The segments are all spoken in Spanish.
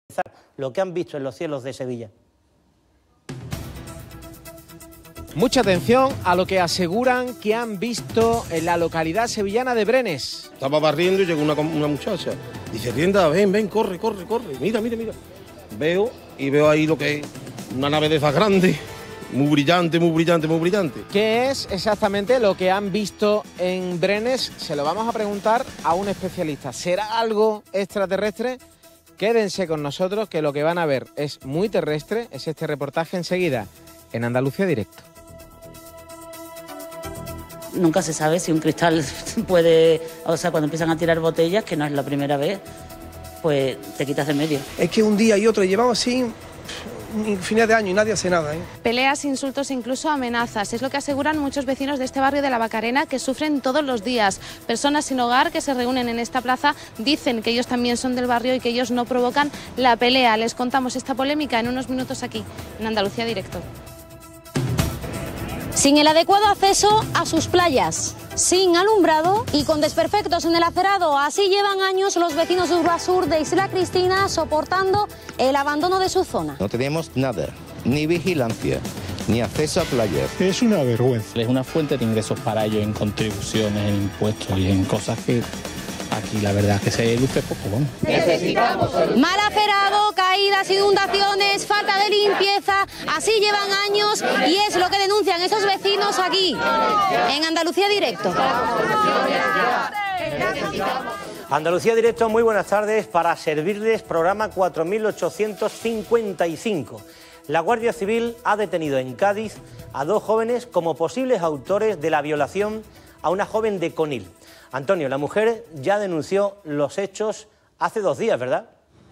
lo que han visto en los cielos de Sevilla. Mucha atención a lo que aseguran que han visto en la localidad sevillana de Brenes. Estaba barriendo y llegó una muchacha. Dice, Tienda, ven, corre. Mira. Veo ahí lo que es una nave de esas grandes, muy brillante. ¿Qué es exactamente lo que han visto en Brenes? Se lo vamos a preguntar a un especialista. ¿Será algo extraterrestre? Quédense con nosotros, que lo que van a ver es muy terrestre. Es este reportaje enseguida en Andalucía Directo. Nunca se sabe si un cristal puede... O sea, cuando empiezan a tirar botellas, que no es la primera vez, pues te quitas de medio. Es que un día y otro llevamos así fines de año y nadie hace nada, ¿eh? Peleas, insultos e incluso amenazas. Es lo que aseguran muchos vecinos de este barrio de La Macarena, que sufren todos los días. Personas sin hogar que se reúnen en esta plaza dicen que ellos también son del barrio y que ellos no provocan la pelea. Les contamos esta polémica en unos minutos aquí, en Andalucía Directo. Sin el adecuado acceso a sus playas, sin alumbrado y con desperfectos en el acerado. Así llevan años los vecinos de Urbaser de Isla Cristina soportando el abandono de su zona. No tenemos nada, ni vigilancia, ni acceso a playas. Es una vergüenza. Es una fuente de ingresos para ellos en contribuciones, en impuestos y en cosas que aquí la verdad es que se luce poco. ¿No? Necesitamos mal acerado, caídas, inundaciones, falta de limpieza. Así llevan años y es lo que denuncian esos vecinos aquí, en Andalucía Directo. Andalucía Directo, muy buenas tardes, para servirles programa 4855. La Guardia Civil ha detenido en Cádiz a 2 jóvenes como posibles autores de la violación a una joven de Conil. Antonio, la mujer ya denunció los hechos hace 2 días, ¿verdad?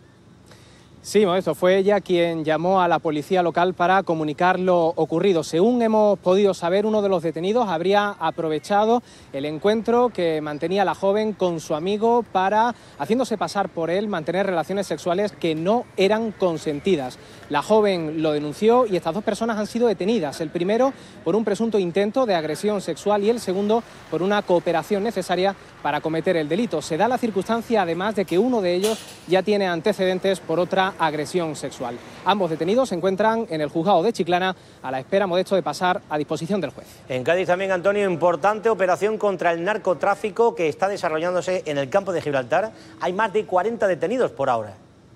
Sí, Modesto, fue ella quien llamó a la policía local para comunicar lo ocurrido. Según hemos podido saber, uno de los detenidos habría aprovechado el encuentro que mantenía la joven con su amigo para, haciéndose pasar por él, mantener relaciones sexuales que no eran consentidas. La joven lo denunció y estas 2 personas han sido detenidas. El primero por un presunto intento de agresión sexual y el segundo por una cooperación necesaria para cometer el delito. Se da la circunstancia, además, de que uno de ellos ya tiene antecedentes por otra agresión sexual. Ambos detenidos se encuentran en el juzgado de Chiclana a la espera, Modesto, de pasar a disposición del juez. En Cádiz también, Antonio, importante operación contra el narcotráfico que está desarrollándose en el campo de Gibraltar. Hay más de 40 detenidos por ahora.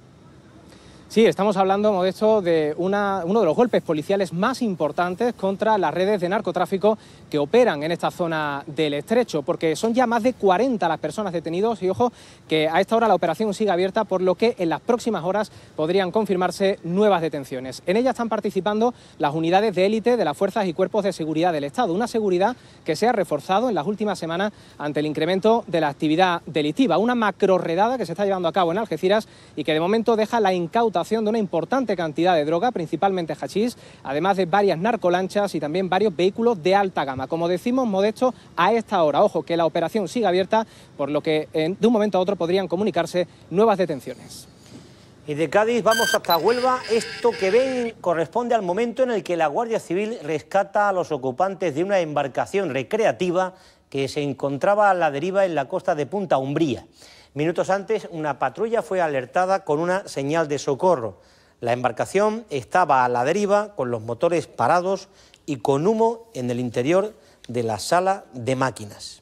Sí, estamos hablando, Modesto, de uno de los golpes policiales más importantes contra las redes de narcotráfico que operan en esta zona del Estrecho, porque son ya más de 40 las personas detenidas y, ojo, que a esta hora la operación sigue abierta, por lo que en las próximas horas podrían confirmarse nuevas detenciones. En ella están participando las unidades de élite de las fuerzas y cuerpos de seguridad del Estado, una seguridad que se ha reforzado en las últimas semanas ante el incremento de la actividad delictiva. Una macrorredada que se está llevando a cabo en Algeciras y que de momento deja la incautación de una importante cantidad de droga, principalmente hachís, además de varias narcolanchas y también varios vehículos de alta gama. Como decimos, Modesto, a esta hora, ojo, que la operación sigue abierta, por lo que de un momento a otro podrían comunicarse nuevas detenciones. Y de Cádiz vamos hasta Huelva. Esto que ven corresponde al momento en el que la Guardia Civil rescata a los ocupantes de una embarcación recreativa que se encontraba a la deriva en la costa de Punta Umbría. Minutos antes, una patrulla fue alertada con una señal de socorro. La embarcación estaba a la deriva, con los motores parados y con humo en el interior de la sala de máquinas.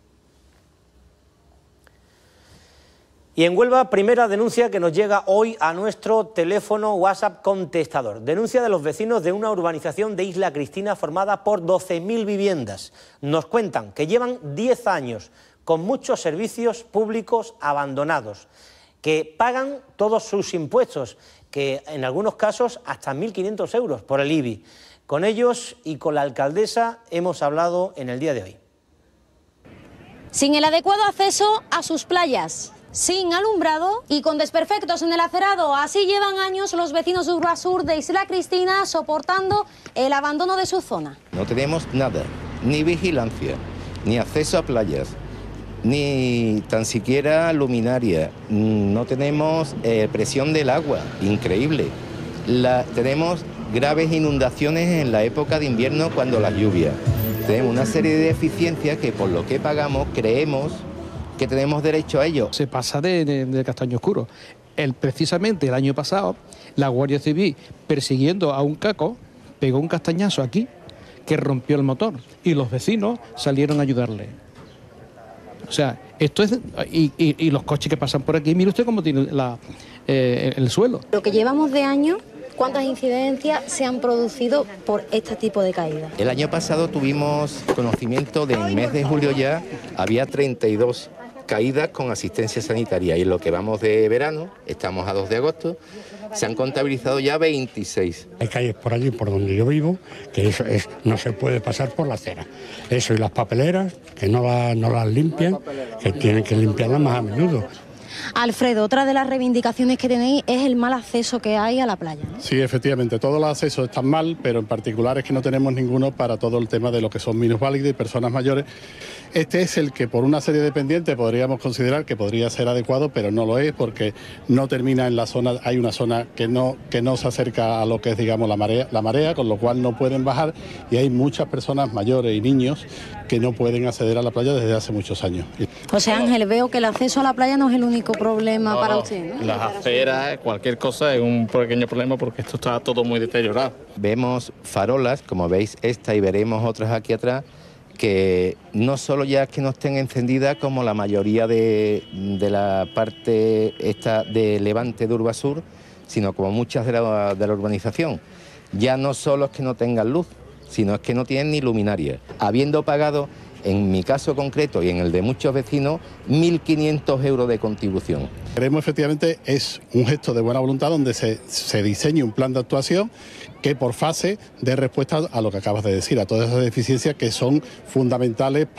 Y en Huelva, primera denuncia que nos llega hoy a nuestro teléfono WhatsApp contestador. Denuncia de los vecinos de una urbanización de Isla Cristina formada por 12.000 viviendas. Nos cuentan que llevan 10 años con muchos servicios públicos abandonados, que pagan todos sus impuestos, que en algunos casos hasta 1.500 euros por el IBI. Con ellos y con la alcaldesa hemos hablado en el día de hoy. Sin el adecuado acceso a sus playas, sin alumbrado y con desperfectos en el acerado. Así llevan años los vecinos de Urbaser de Isla Cristina soportando el abandono de su zona. No tenemos nada, ni vigilancia, ni acceso a playas, ni tan siquiera luminaria. No tenemos presión del agua, increíble. Tenemos graves inundaciones en la época de invierno cuando las lluvias. Tenemos una serie de deficiencias que por lo que pagamos creemos que tenemos derecho a ello. Se pasa de castaño oscuro. Precisamente el año pasado, la Guardia Civil, persiguiendo a un caco, pegó un castañazo aquí que rompió el motor y los vecinos salieron a ayudarle. O sea, esto es... Y los coches que pasan por aquí, mire usted cómo tiene el suelo. Lo que llevamos de año, ¿cuántas incidencias se han producido por este tipo de caídas? El año pasado tuvimos conocimiento de, en el mes de julio ya, había 32 caídas con asistencia sanitaria, y en lo que vamos de verano, estamos a 2 de agosto, se han contabilizado ya 26. Hay calles por allí, por donde yo vivo, que eso no se puede pasar por la acera. Eso y las papeleras, que no las limpian, que tienen que limpiarlas más a menudo. Alfredo, otra de las reivindicaciones que tenéis es el mal acceso que hay a la playa, ¿no? Sí, efectivamente, todos los accesos están mal, pero en particular es que no tenemos ninguno para todo el tema de lo que son minusválidos y personas mayores. Este es el que por una serie de pendientes podríamos considerar que podría ser adecuado, pero no lo es porque no termina en la zona, hay una zona que no se acerca a lo que es, digamos, la marea, con lo cual no pueden bajar, y hay muchas personas mayores y niños que no pueden acceder a la playa desde hace muchos años. José Ángel, veo que el acceso a la playa no es el único problema para usted, ¿no? Las aceras, cualquier cosa es un pequeño problema porque esto está todo muy deteriorado. Vemos farolas, como veis esta y veremos otras aquí atrás, que no solo ya es que no estén encendidas como la mayoría de la parte esta de Levante de Urbasur, sino como muchas de la urbanización. Ya no solo es que no tengan luz, sino es que no tienen ni luminaria, habiendo pagado, en mi caso concreto y en el de muchos vecinos, 1.500 euros de contribución. Queremos, efectivamente, es un gesto de buena voluntad donde se diseñe un plan de actuación que por fase dé respuesta a lo que acabas de decir, a todas esas deficiencias que son fundamentales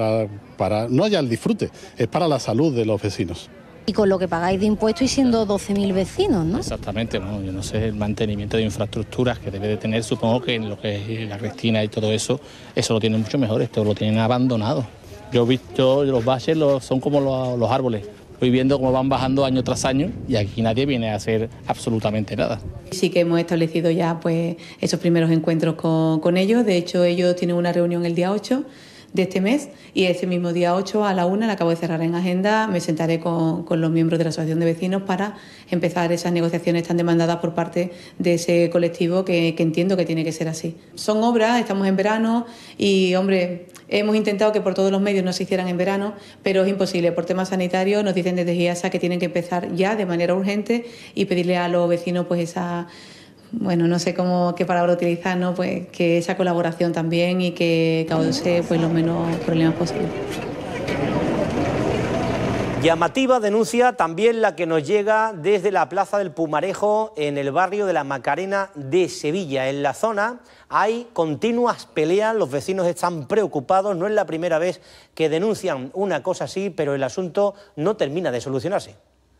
para no ya el disfrute, es para la salud de los vecinos. Y con lo que pagáis de impuestos y siendo 12.000 vecinos, ¿no? Exactamente, ¿no? Yo no sé, el mantenimiento de infraestructuras que debe de tener, supongo que en lo que es la Cristina y todo eso lo tienen mucho mejor, esto lo tienen abandonado. Yo he visto los valles, son como los árboles, voy viendo cómo van bajando año tras año y aquí nadie viene a hacer absolutamente nada. Sí que hemos establecido ya pues esos primeros encuentros con ellos, de hecho ellos tienen una reunión el día 8 de este mes y ese mismo día 8 a la 1, la acabo de cerrar en agenda, me sentaré con los miembros de la Asociación de Vecinos para empezar esas negociaciones tan demandadas por parte de ese colectivo que entiendo que tiene que ser así. Son obras, estamos en verano y, hombre, hemos intentado que por todos los medios no se hicieran en verano, pero es imposible. Por temas sanitarios nos dicen desde GIASA que tienen que empezar ya de manera urgente y pedirle a los vecinos pues esa... Bueno, no sé qué palabra utilizar, ¿no? Pues que esa colaboración también y que cause pues los menos problemas posibles. Llamativa denuncia también la que nos llega desde la Plaza del Pumarejo en el barrio de la Macarena de Sevilla. En la zona hay continuas peleas, los vecinos están preocupados, no es la primera vez que denuncian una cosa así, pero el asunto no termina de solucionarse.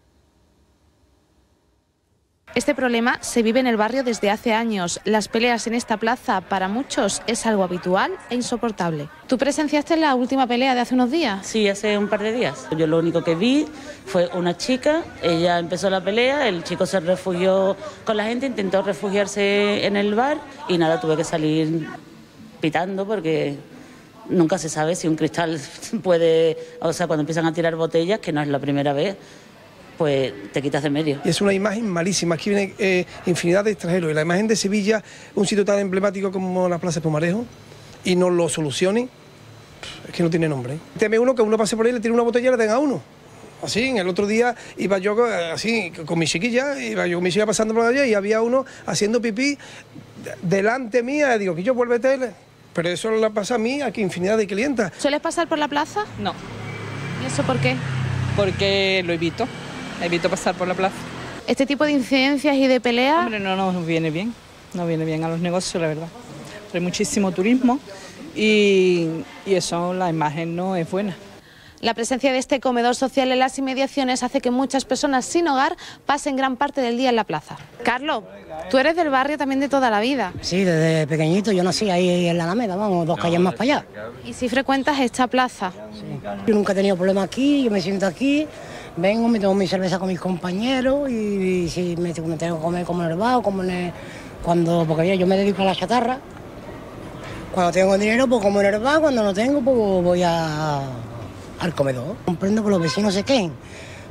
Este problema se vive en el barrio desde hace años. Las peleas en esta plaza para muchos es algo habitual e insoportable. ¿Tú presenciaste la última pelea de hace unos días? Sí, hace un par de días. Yo lo único que vi fue una chica, ella empezó la pelea, el chico se refugió con la gente, intentó refugiarse en el bar y nada, tuve que salir pitando porque nunca se sabe si un cristal puede... O sea, cuando empiezan a tirar botellas, que no es la primera vez, pues te quitas de medio. Y es una imagen malísima, aquí viene infinidad de extranjeros, y la imagen de Sevilla, un sitio tan emblemático como la Plaza de Pumarejo, y no lo solucione, es que no tiene nombre. Teme uno que uno pase por ahí, le tire una botella y le den a uno. Así, el otro día iba yo así con mi chiquilla, iba yo con mi chiquilla pasando por allá y había uno haciendo pipí delante mía, digo, que yo vuélvete, pero eso le pasa a mí, aquí infinidad de clientas. ¿Sueles pasar por la plaza? No. ¿Y eso por qué? Porque lo evito pasar por la plaza. ¿Este tipo de incidencias y de peleas? Hombre, no nos viene bien, no viene bien a los negocios, la verdad. Hay muchísimo turismo y eso, la imagen no es buena. La presencia de este comedor social en las inmediaciones hace que muchas personas sin hogar pasen gran parte del día en la plaza. Carlos, tú eres del barrio también de toda la vida. Sí, desde pequeñito, yo nací ahí en la Alameda, vamos, 2 calles más para allá. ¿Y si frecuentas esta plaza? Sí. Yo nunca he tenido problemas aquí, yo me siento aquí, vengo, me tomo mi cerveza con mis compañeros y si me tengo que comer como en el bar, porque yo me dedico a la chatarra. Cuando tengo dinero, pues como en el bar, cuando no tengo, pues voy al comedor. Comprendo que los vecinos se queden,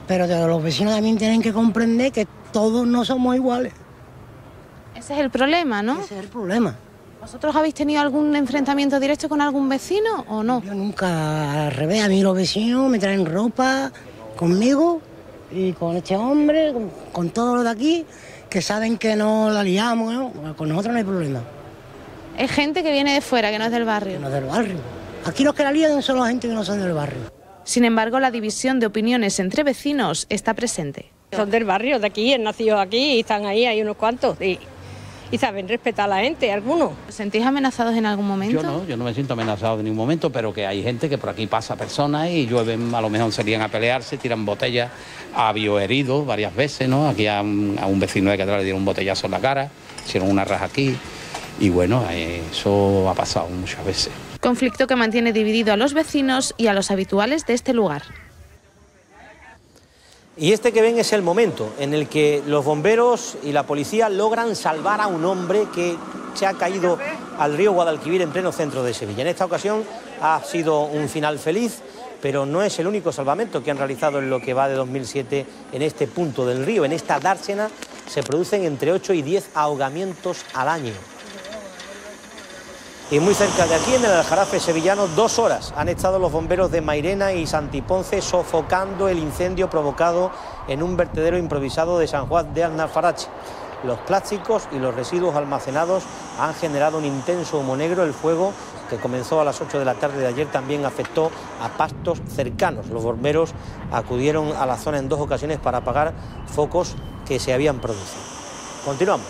pero los vecinos también tienen que comprender que todos no somos iguales. Ese es el problema, ¿no? Ese es el problema. ¿Vosotros habéis tenido algún enfrentamiento directo con algún vecino o no? Yo nunca, al revés, a mí los vecinos me traen ropa conmigo y con este hombre, con todo lo de aquí, que saben que no la liamos, ¿no? Con nosotros no hay problema. Es gente que viene de fuera, que no es del barrio. Que no es del barrio. Aquí los que la lían son la gente que no son del barrio. Sin embargo, la división de opiniones entre vecinos está presente. Son del barrio, de aquí, han nacido aquí y están ahí, hay unos cuantos. Y saben respetar a la gente, algunos. ¿Os sentís amenazados en algún momento? Yo no me siento amenazado en ningún momento, pero que hay gente que por aquí pasa personas y llueven, a lo mejor serían a pelearse, tiran botellas, ha habido heridos varias veces, ¿no? Aquí a un vecino de que atrás le dieron un botellazo en la cara, hicieron una raja aquí y bueno, eso ha pasado muchas veces. Conflicto que mantiene dividido a los vecinos y a los habituales de este lugar. Y este que ven es el momento en el que los bomberos y la policía logran salvar a un hombre que se ha caído al río Guadalquivir en pleno centro de Sevilla. En esta ocasión ha sido un final feliz, pero no es el único salvamento que han realizado en lo que va de 2007 en este punto del río. En esta dársena se producen entre 8 y 10 ahogamientos al año. Y muy cerca de aquí, en el Aljarafe sevillano, 2 horas han estado los bomberos de Mairena y Santiponce sofocando el incendio provocado en un vertedero improvisado de San Juan de Alnafarache. Los plásticos y los residuos almacenados han generado un intenso humo negro. El fuego, que comenzó a las 8 de la tarde de ayer, también afectó a pastos cercanos. Los bomberos acudieron a la zona en 2 ocasiones para apagar focos que se habían producido. Continuamos.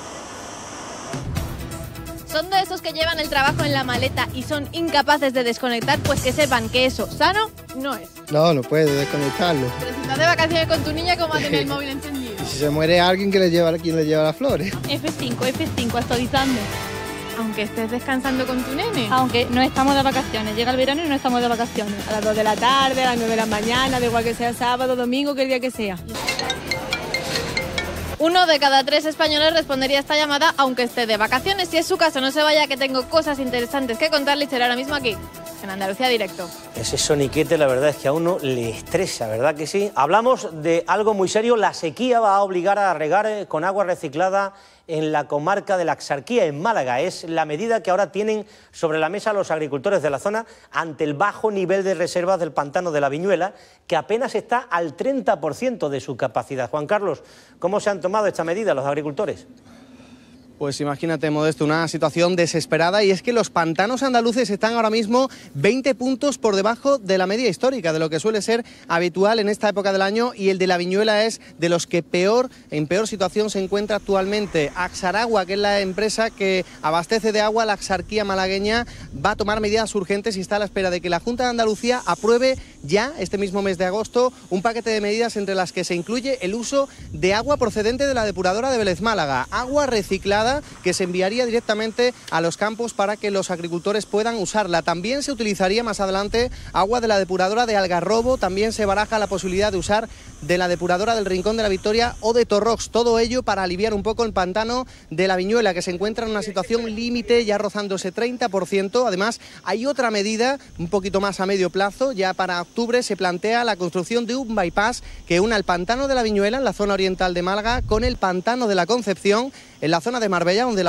¿Son de esos que llevan el trabajo en la maleta y son incapaces de desconectar? Pues que sepan que eso sano no es. No puede desconectarlo. Pero si estás de vacaciones con tu niña, ¿cómo va a tener el móvil encendido? Y si se muere alguien, ¿quién le lleva las flores? F5, actualizando. Aunque estés descansando con tu nene. Aunque no estamos de vacaciones. Llega el verano y no estamos de vacaciones. A las 2 de la tarde, a las 9 de la mañana, da igual que sea sábado, domingo, que el día que sea. 1 de cada 3 españoles respondería a esta llamada aunque esté de vacaciones. Si es su caso, no se vaya, que tengo cosas interesantes que contarle y será ahora mismo aquí, en Andalucía Directo. Ese soniquete, la verdad es que a uno le estresa, ¿verdad que sí? Hablamos de algo muy serio. La sequía va a obligar a regar con agua reciclada en la comarca de la Axarquía, en Málaga. Es la medida que ahora tienen sobre la mesa los agricultores de la zona ante el bajo nivel de reservas del pantano de la Viñuela, que apenas está al 30% de su capacidad. Juan Carlos, ¿cómo se han tomado esta medida los agricultores? Pues imagínate, Modesto, una situación desesperada, y es que los pantanos andaluces están ahora mismo 20 puntos por debajo de la media histórica, de lo que suele ser habitual en esta época del año, y el de la Viñuela es de los que en peor situación se encuentra actualmente. Axaragua, que es la empresa que abastece de agua a la Axarquía malagueña, va a tomar medidas urgentes y está a la espera de que la Junta de Andalucía apruebe ya este mismo mes de agosto un paquete de medidas entre las que se incluye el uso de agua procedente de la depuradora de Vélez Málaga, agua reciclada que se enviaría directamente a los campos para que los agricultores puedan usarla. También se utilizaría más adelante agua de la depuradora de Algarrobo, también se baraja la posibilidad de usar de la depuradora del Rincón de la Victoria o de Torrox, todo ello para aliviar un poco el pantano de la Viñuela, que se encuentra en una situación límite, ya rozando ese 30%. Además, hay otra medida un poquito más a medio plazo. Ya para octubre se plantea la construcción de un bypass que una el pantano de la Viñuela, en la zona oriental de Málaga, con el pantano de la Concepción, en la zona de Marbella, donde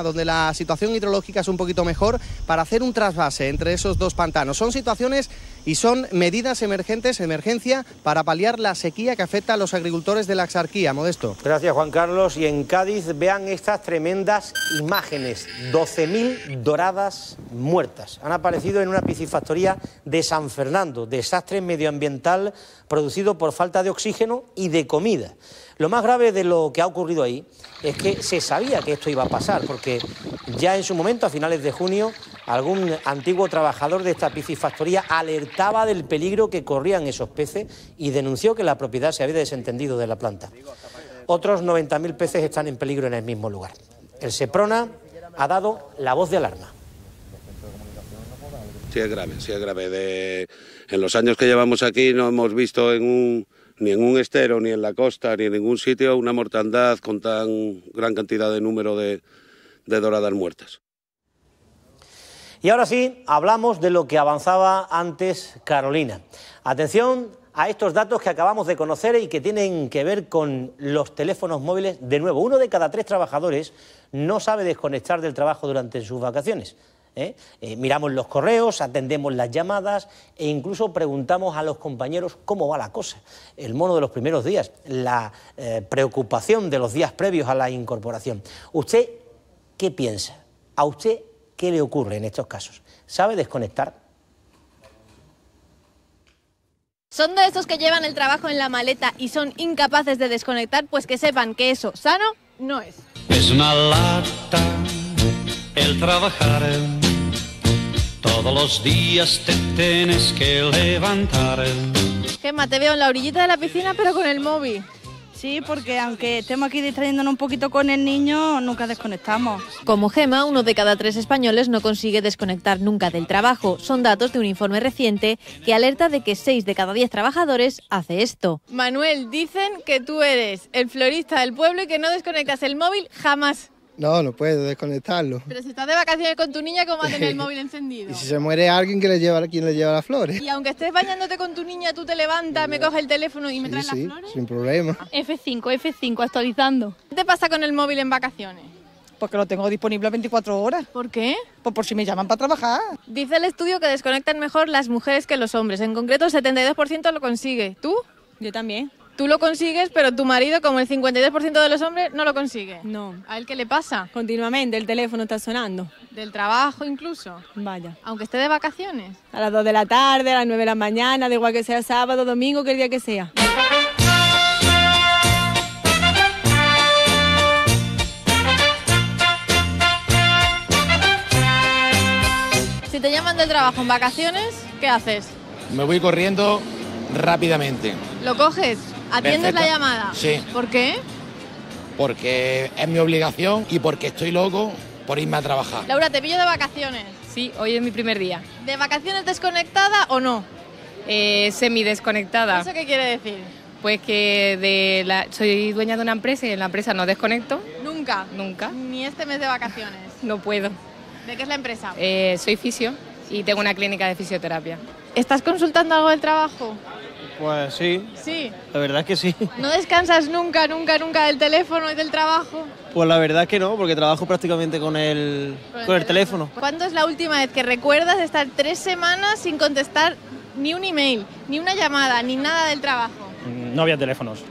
la situación hidrológica es un poquito mejor, para hacer un trasvase entre esos dos pantanos. Son situaciones y son medidas emergentes, emergencia, para paliar la sequía que afecta a los agricultores de la Axarquía. Modesto. Gracias, Juan Carlos. Y en Cádiz, vean estas tremendas imágenes. 12.000 doradas muertas. Han aparecido en una piscifactoría de San Fernando. Desastre medioambiental producido por falta de oxígeno y de comida. Lo más grave de lo que ha ocurrido ahí es que se sabía que esto iba a pasar, porque ya en su momento, a finales de junio, algún antiguo trabajador de esta piscifactoría alertaba del peligro que corrían esos peces y denunció que la propiedad se había desentendido de la planta. Otros 90.000 peces están en peligro en el mismo lugar. El Seprona ha dado la voz de alarma. Sí es grave. En los años que llevamos aquí no hemos visto ni en un estero, ni en la costa, ni en ningún sitio una mortandad con tan gran cantidad de número de doradas muertas. Y ahora sí, hablamos de lo que avanzaba antes Carolina. Atención a estos datos que acabamos de conocer y que tienen que ver con los teléfonos móviles. De nuevo, 1 de cada 3 trabajadores no sabe desconectar del trabajo durante sus vacaciones. Miramos los correos, atendemos las llamadas e incluso preguntamos a los compañeros cómo va la cosa. El mono de los primeros días, la preocupación de los días previos a la incorporación. ¿Usted qué piensa? ¿A usted qué le ocurre en estos casos? ¿Sabe desconectar? ¿Son de esos que llevan el trabajo en la maleta y son incapaces de desconectar? Pues que sepan que eso sano no es. Es una lata el trabajar. Todos los días te tienes que levantar. Gemma, te veo en la orillita de la piscina pero con el móvil. Sí, porque aunque estemos aquí distrayéndonos un poquito con el niño, nunca desconectamos. Como Gemma, 1 de cada 3 españoles no consigue desconectar nunca del trabajo. Son datos de un informe reciente que alerta de que 6 de cada 10 trabajadores hace esto. Manuel, dicen que tú eres el florista del pueblo y que no desconectas el móvil jamás. No, no puedo desconectarlo. Pero si estás de vacaciones con tu niña, ¿cómo va a tener el móvil encendido? Y si se muere alguien, quien le lleva las flores. Y aunque estés bañándote con tu niña, tú te levantas, me coges el teléfono y me traes las flores. Sin problema. F5, actualizando. ¿Qué te pasa con el móvil en vacaciones? Porque lo tengo disponible 24 horas. ¿Por qué? Pues por si me llaman para trabajar. Dice el estudio que desconectan mejor las mujeres que los hombres. En concreto, el 72% lo consigue. ¿Tú? Yo también. Tú lo consigues, pero tu marido, como el 52% de los hombres, no lo consigue. No. ¿A él qué le pasa? Continuamente el teléfono está sonando. ¿Del trabajo incluso? Vaya. Aunque esté de vacaciones. A las 2 de la tarde, a las 9 de la mañana, da igual que sea sábado, domingo, que el día que sea. Si te llaman del trabajo en vacaciones, ¿qué haces? Me voy corriendo rápidamente. ¿Lo coges? ¿Atiendes la llamada? Sí. ¿Por qué? Porque es mi obligación y porque estoy loco por irme a trabajar. Laura, te pillo de vacaciones. Sí, hoy es mi primer día. ¿De vacaciones desconectada o no? Semidesconectada. ¿Eso qué quiere decir? Pues que soy dueña de una empresa y en la empresa no desconecto. ¿Nunca? Nunca. Ni este mes de vacaciones. No puedo. ¿De qué es la empresa? Soy fisio y tengo una clínica de fisioterapia. ¿Estás consultando algo del trabajo? Pues sí. Sí. La verdad es que sí. ¿No descansas nunca del teléfono y del trabajo? Pues la verdad es que no, porque trabajo prácticamente con el teléfono. ¿Cuándo es la última vez que recuerdas estar 3 semanas sin contestar ni un email, ni una llamada, ni nada del trabajo? No había teléfonos.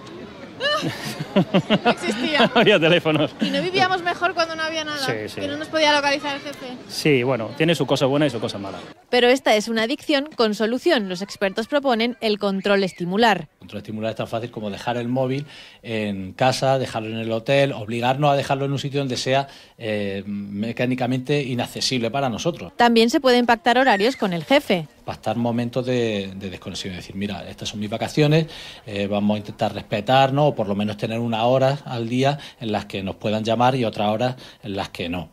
No existía. No había teléfonos. ¿Y no vivíamos mejor cuando no había nada? Sí, sí. Que no nos podía localizar el jefe. Sí, bueno, tiene su cosa buena y su cosa mala. Pero esta es una adicción con solución. Los expertos proponen el control estimular. El control estimular es tan fácil como dejar el móvil en casa, dejarlo en el hotel, obligarnos a dejarlo en un sitio donde sea mecánicamente inaccesible para nosotros. También se pueden pactar horarios con el jefe. Pactar momentos de desconexión, es decir, mira, estas son mis vacaciones, vamos a intentar respetarnos o por lo menos tener unas horas al día en las que nos puedan llamar y otras horas en las que no.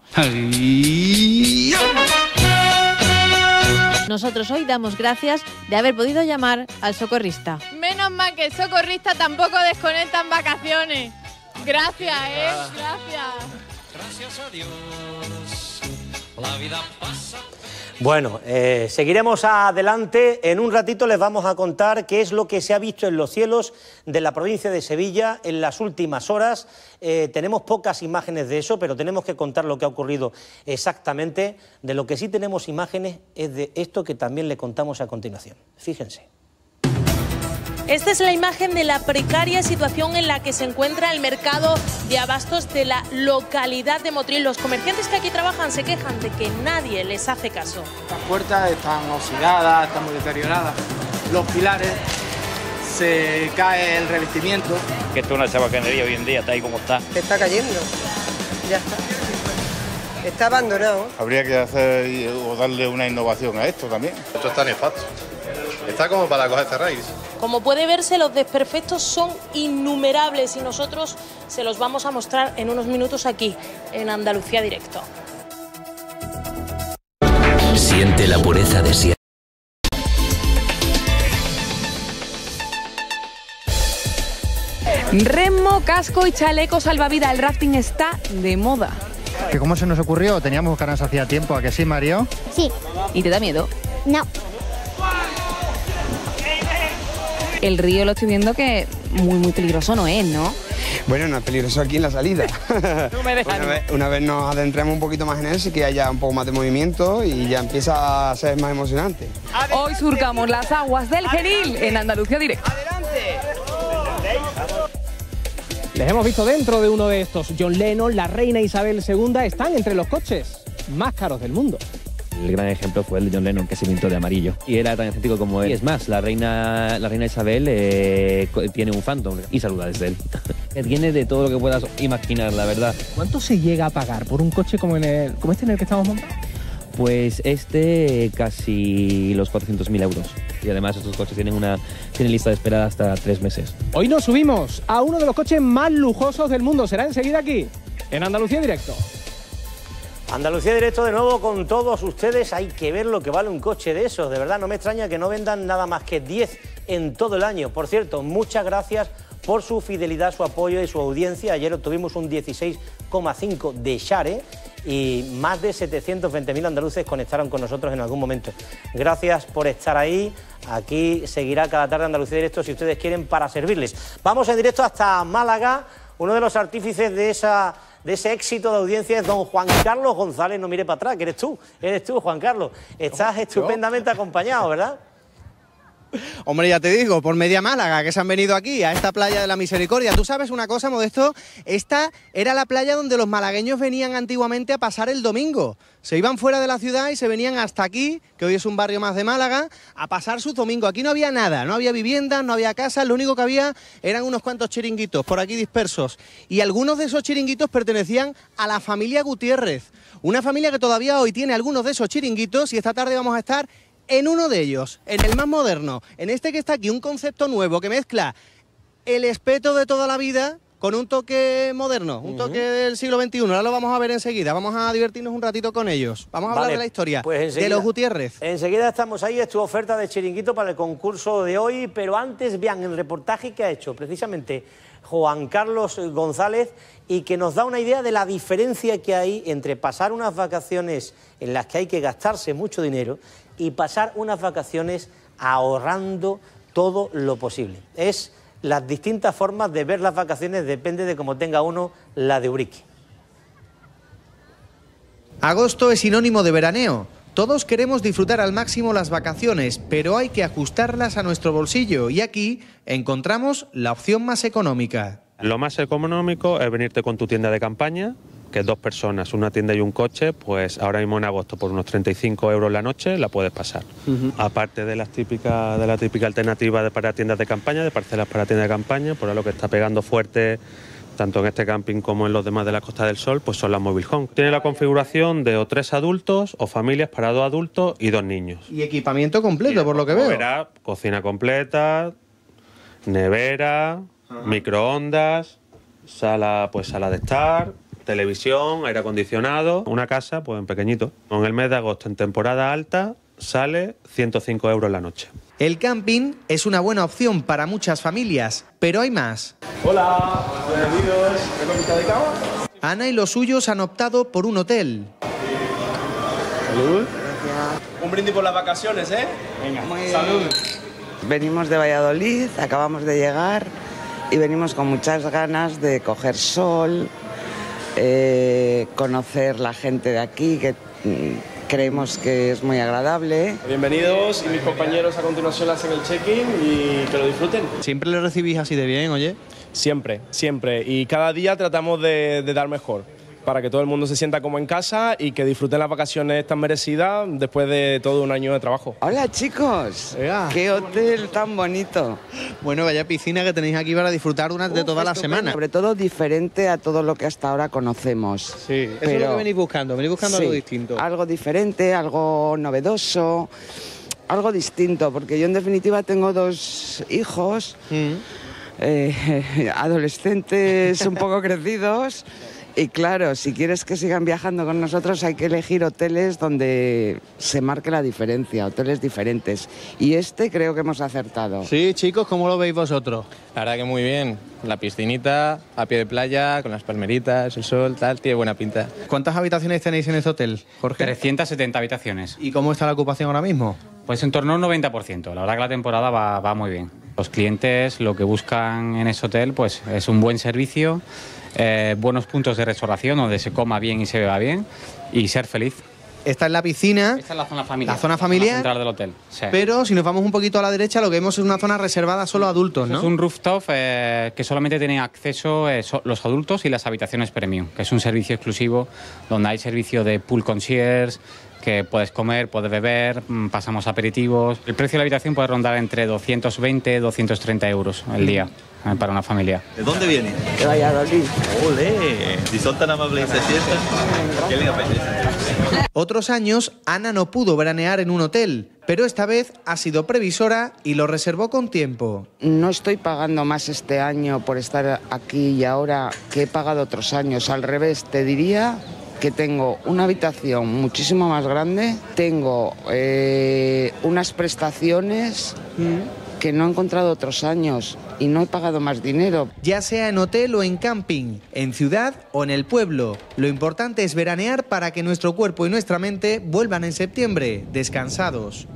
Nosotros hoy damos gracias de haber podido llamar al socorrista. Menos mal que el socorrista tampoco desconecta en vacaciones. Gracias, gracias. Gracias a Dios, la vida pasa. Bueno, seguiremos adelante. En un ratito les vamos a contar qué es lo que se ha visto en los cielos de la provincia de Sevilla en las últimas horas. Tenemos pocas imágenes de eso, pero tenemos que contar lo que ha ocurrido exactamente. De lo que sí tenemos imágenes es de esto que también le contamos a continuación. Fíjense. Esta es la imagen de la precaria situación en la que se encuentra el mercado de abastos de la localidad de Motril. Los comerciantes que aquí trabajan se quejan de que nadie les hace caso. Las puertas están oxidadas, están muy deterioradas. Los pilares, se cae el revestimiento. Que esto es una chabacanería hoy en día, está ahí como está. Está cayendo, ya está. Está abandonado. Habría que hacer o darle una innovación a esto también. Esto está nefasto. Está como para cogerse raíz. Como puede verse, los desperfectos son innumerables y nosotros se los vamos a mostrar en unos minutos aquí, en Andalucía Directo. Siente la pureza de siempre. Remo, casco y chaleco salvavidas. El rafting está de moda. ¿Que cómo se nos ocurrió? Teníamos ganas hacía tiempo, ¿a que sí, Mario? Sí. ¿Y te da miedo? No. el río lo estoy viendo que muy peligroso no es, ¿no? Bueno, no es peligroso aquí en la salida. Una vez nos adentremos un poquito más en él, sí que haya un poco más de movimiento y ya empieza a ser más emocionante. Hoy surcamos las aguas del Genil en Andalucía Directo. Les hemos visto dentro de uno de estos. John Lennon, la reina Isabel II están entre los coches más caros del mundo. El gran ejemplo fue el de John Lennon, que se pintó de amarillo. Y era tan estético como él. Y es más, la reina Isabel tiene un Phantom y saluda desde él. Tiene de todo lo que puedas imaginar, la verdad. ¿Cuánto se llega a pagar por un coche como este en el que estamos montando? Pues casi los 400.000 euros. Y además estos coches tienen lista de espera hasta 3 meses. Hoy nos subimos a uno de los coches más lujosos del mundo. Será enseguida aquí, en Andalucía Directo. Andalucía Directo de nuevo con todos ustedes. Hay que ver lo que vale un coche de esos. De verdad, no me extraña que no vendan nada más que 10 en todo el año. Por cierto, muchas gracias por su fidelidad, su apoyo y su audiencia. Ayer obtuvimos un 16,5 de share y más de 720.000 andaluces conectaron con nosotros en algún momento. Gracias por estar ahí. Aquí seguirá cada tarde Andalucía Directo si ustedes quieren para servirles. Vamos en directo hasta Málaga. Uno de los artífices de ese éxito de audiencia es don Juan Carlos González. No mire para atrás, que eres tú, Juan Carlos. Estás estupendamente acompañado, ¿verdad? Hombre, ya te digo, por media Málaga, que se han venido aquí, a esta playa de la Misericordia. ¿Tú sabes una cosa, Modesto? Esta era la playa donde los malagueños venían antiguamente a pasar el domingo. Se iban fuera de la ciudad y se venían hasta aquí, que hoy es un barrio más de Málaga, a pasar su domingo. Aquí no había nada, no había viviendas, no había casas, lo único que había eran unos cuantos chiringuitos por aquí dispersos. Y algunos de esos chiringuitos pertenecían a la familia Gutiérrez, una familia que todavía hoy tiene algunos de esos chiringuitos y esta tarde vamos a estar en uno de ellos, en el más moderno, en este que está aquí, un concepto nuevo que mezcla el espeto de toda la vida con un toque moderno, un toque del siglo XXI. Ahora lo vamos a ver enseguida, vamos a divertirnos un ratito con ellos. Vamos a hablar de la historia de los Gutiérrez. Enseguida estamos ahí, es tu oferta de chiringuito para el concurso de hoy, pero antes vean el reportaje que ha hecho precisamente Juan Carlos González y que nos da una idea de la diferencia que hay entre pasar unas vacaciones en las que hay que gastarse mucho dinero y pasar unas vacaciones ahorrando todo lo posible. Es las distintas formas de ver las vacaciones, depende de cómo tenga uno la de Urique. Agosto es sinónimo de veraneo. Todos queremos disfrutar al máximo las vacaciones, pero hay que ajustarlas a nuestro bolsillo y aquí encontramos la opción más económica. Lo más económico es venirte con tu tienda de campaña, que es 2 personas, una tienda y un coche, pues ahora mismo en agosto por unos 35 euros la noche la puedes pasar. Aparte de la típica alternativa para tiendas de campaña, de parcelas para tiendas de campaña, por lo que está pegando fuerte tanto en este camping como en los demás de la Costa del Sol, pues son las mobile home. Tiene la configuración de o 3 adultos o familias para 2 adultos y 2 niños. Y equipamiento completo, por lo que veo. Verá, cocina completa, nevera, microondas, sala de estar, televisión, aire acondicionado, una casa pues en pequeñito. En el mes de agosto, en temporada alta, sale 105 euros la noche. El camping es una buena opción para muchas familias, pero hay más. Hola, bienvenidos. ¿Tengo mitad de cama? Ana y los suyos han optado por un hotel. Salud. Un brindis por las vacaciones, ¿eh? Venga, salud. Venimos de Valladolid, acabamos de llegar y venimos con muchas ganas de coger sol, conocer la gente de aquí, que creemos que es muy agradable. Bienvenidos y mis compañeros a continuación hacen el check-in y que lo disfruten. ¿Siempre lo recibís así de bien, oye? Siempre, siempre. Y cada día tratamos de dar mejor, para que todo el mundo se sienta como en casa y que disfruten las vacaciones tan merecidas después de todo un año de trabajo. Hola chicos, qué hotel tan bonito. Bueno, vaya piscina que tenéis aquí para disfrutar de toda la semana. Sobre todo diferente a todo lo que hasta ahora conocemos. Sí, eso es lo que venís buscando algo distinto. Algo diferente, algo novedoso, algo distinto, porque yo en definitiva tengo 2 hijos, adolescentes un poco crecidos. Y claro, si quieres que sigan viajando con nosotros hay que elegir hoteles donde se marque la diferencia, hoteles diferentes. Y creo que hemos acertado. Sí, chicos, ¿cómo lo veis vosotros? La verdad que muy bien. La piscinita, a pie de playa, con las palmeritas, el sol, tal, tiene buena pinta. ¿Cuántas habitaciones tenéis en este hotel, Jorge? 370 habitaciones. ¿Y cómo está la ocupación ahora mismo? Pues en torno a un 90%. La verdad que la temporada va muy bien. Los clientes lo que buscan en ese hotel pues, es un buen servicio, buenos puntos de restauración donde se coma bien y se beba bien y ser feliz. Esta es la piscina. Esta es la zona familiar. La zona familiar. La central del hotel. Sí. Pero si nos vamos un poquito a la derecha, lo que vemos es una zona reservada solo a adultos, ¿no? Es un rooftop que solamente tienen acceso los adultos y las habitaciones premium, que es un servicio exclusivo donde hay servicio de pool concierge, que puedes comer, puedes beber, pasamos aperitivos. El precio de la habitación puede rondar entre 220 y 230 euros el día para una familia. ¿De dónde viene? De Valladolid. ¡Olé! Si son tan amables y se sientan, ¿qué les apetece? Otros años, Ana no pudo veranear en un hotel, pero esta vez ha sido previsora y lo reservó con tiempo. No estoy pagando más este año por estar aquí y ahora que he pagado otros años. Al revés, te diría que tengo una habitación muchísimo más grande, tengo unas prestaciones que no he encontrado otros años y no he pagado más dinero. Ya sea en hotel o en camping, en ciudad o en el pueblo, lo importante es veranear para que nuestro cuerpo y nuestra mente vuelvan en septiembre, descansados.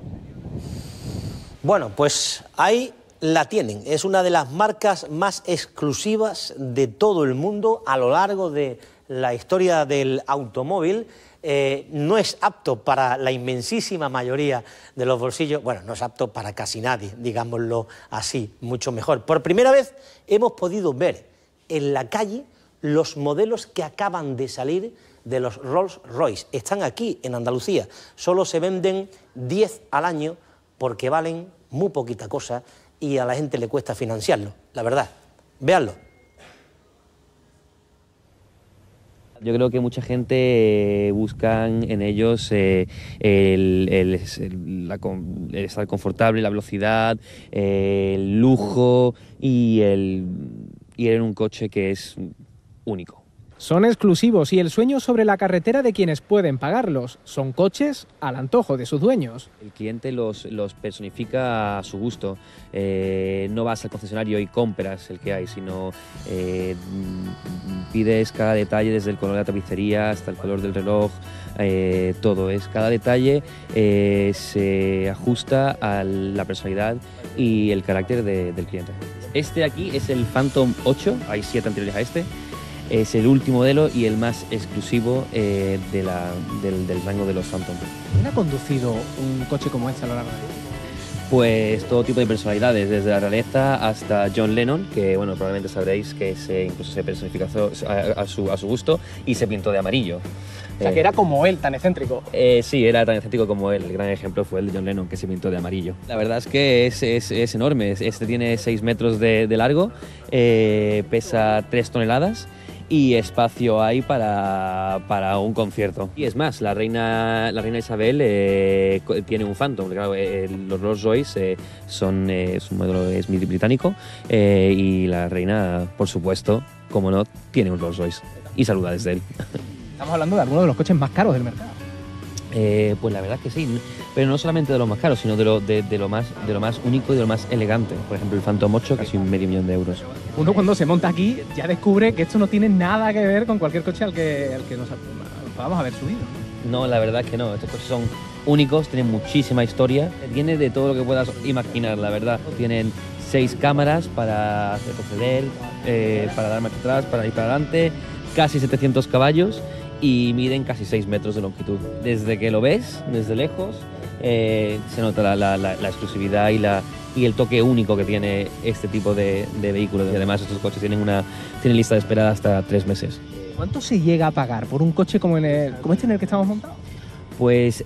Bueno, pues ahí la tienen. Es una de las marcas más exclusivas de todo el mundo a lo largo de la historia del automóvil. No es apto para la inmensísima mayoría de los bolsillos, bueno, no es apto para casi nadie, digámoslo así, mucho mejor. Por primera vez hemos podido ver en la calle los modelos que acaban de salir de los Rolls Royce. Están aquí en Andalucía, solo se venden 10 al año porque valen muy poquita cosa y a la gente le cuesta financiarlo, la verdad. Véanlo. Yo creo que mucha gente buscan en ellos el estar confortable, la velocidad, el lujo y el ir en un coche que es único. Son exclusivos y el sueño sobre la carretera de quienes pueden pagarlos. Son coches al antojo de sus dueños. El cliente los personifica a su gusto. No vas al concesionario y compras el que hay, sino pides cada detalle, desde el color de la tapicería hasta el color del reloj, todo. Cada detalle se ajusta a la personalidad y el carácter del cliente. Este de aquí es el Phantom 8, hay 7 anteriores a este. Es el último modelo y el más exclusivo del rango de los Phantom. ¿Quién ha conducido un coche como este a lo largo de la vida? Pues todo tipo de personalidades, desde la realeza hasta John Lennon, que bueno, probablemente sabréis que incluso se personificó a su gusto y se pintó de amarillo. O sea, que era como él, tan excéntrico. Sí, era tan excéntrico como él. El gran ejemplo fue el de John Lennon, que se pintó de amarillo. La verdad es que es enorme. Este tiene 6 metros de largo, pesa 3 toneladas. Y espacio hay para un concierto. Y es más, la reina Isabel tiene un Phantom. Claro, los Rolls Royce es un modelo británico y la reina, por supuesto, como no, tiene un Rolls Royce y saluda desde él. Estamos hablando de algunos de los coches más caros del mercado. Pues la verdad que sí, pero no solamente de los más caros, sino de lo más único y de lo más elegante. Por ejemplo, el Phantom 8, casi $500 000. Uno cuando se monta aquí ya descubre que esto no tiene nada que ver con cualquier coche al que nos podamos haber subido. No, la verdad es que no. Estos coches son únicos, tienen muchísima historia. Tiene de todo lo que puedas imaginar, la verdad. Tienen 6 cámaras para retroceder, para dar marcha atrás, para ir para adelante, casi 700 caballos. Y miden casi 6 metros de longitud. Desde que lo ves, desde lejos, se nota la exclusividad y el toque único que tiene este tipo de vehículos. Y además estos coches tienen lista de espera hasta 3 meses. ¿Cuánto se llega a pagar por un coche como este en el que estamos montados? Pues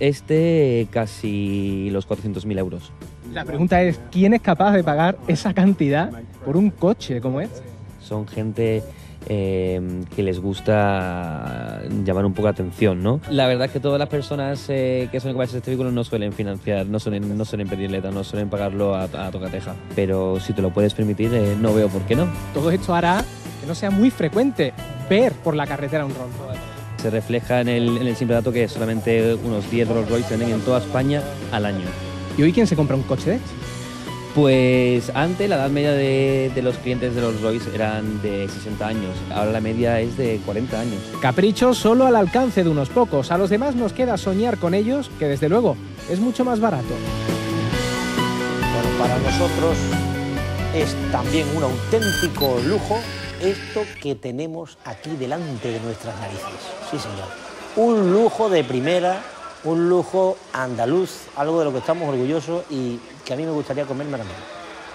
casi los 400.000 euros. La pregunta es, ¿quién es capaz de pagar esa cantidad por un coche como este? Son gente que les gusta llamar un poco la atención, ¿no? La verdad es que todas las personas que son capaces de este vehículo no suelen financiar, no suelen pedir letra, no suelen pagarlo a tocateja. Pero si te lo puedes permitir, no veo por qué no. Todo esto hará que no sea muy frecuente ver por la carretera un Rolls Royce. Se refleja en el simple dato que solamente unos 10 Rolls Royce se venden en toda España al año. ¿Y hoy quién se compra un coche de estos? Pues antes la edad media de los clientes de los Rolls eran de 60 años, ahora la media es de 40 años. Capricho solo al alcance de unos pocos, a los demás nos queda soñar con ellos, que desde luego es mucho más barato. Bueno, para nosotros es también un auténtico lujo esto que tenemos aquí delante de nuestras narices. Sí, señor. Un lujo de primera, un lujo andaluz, algo de lo que estamos orgullosos y que a mí me gustaría comerme ahora mismo.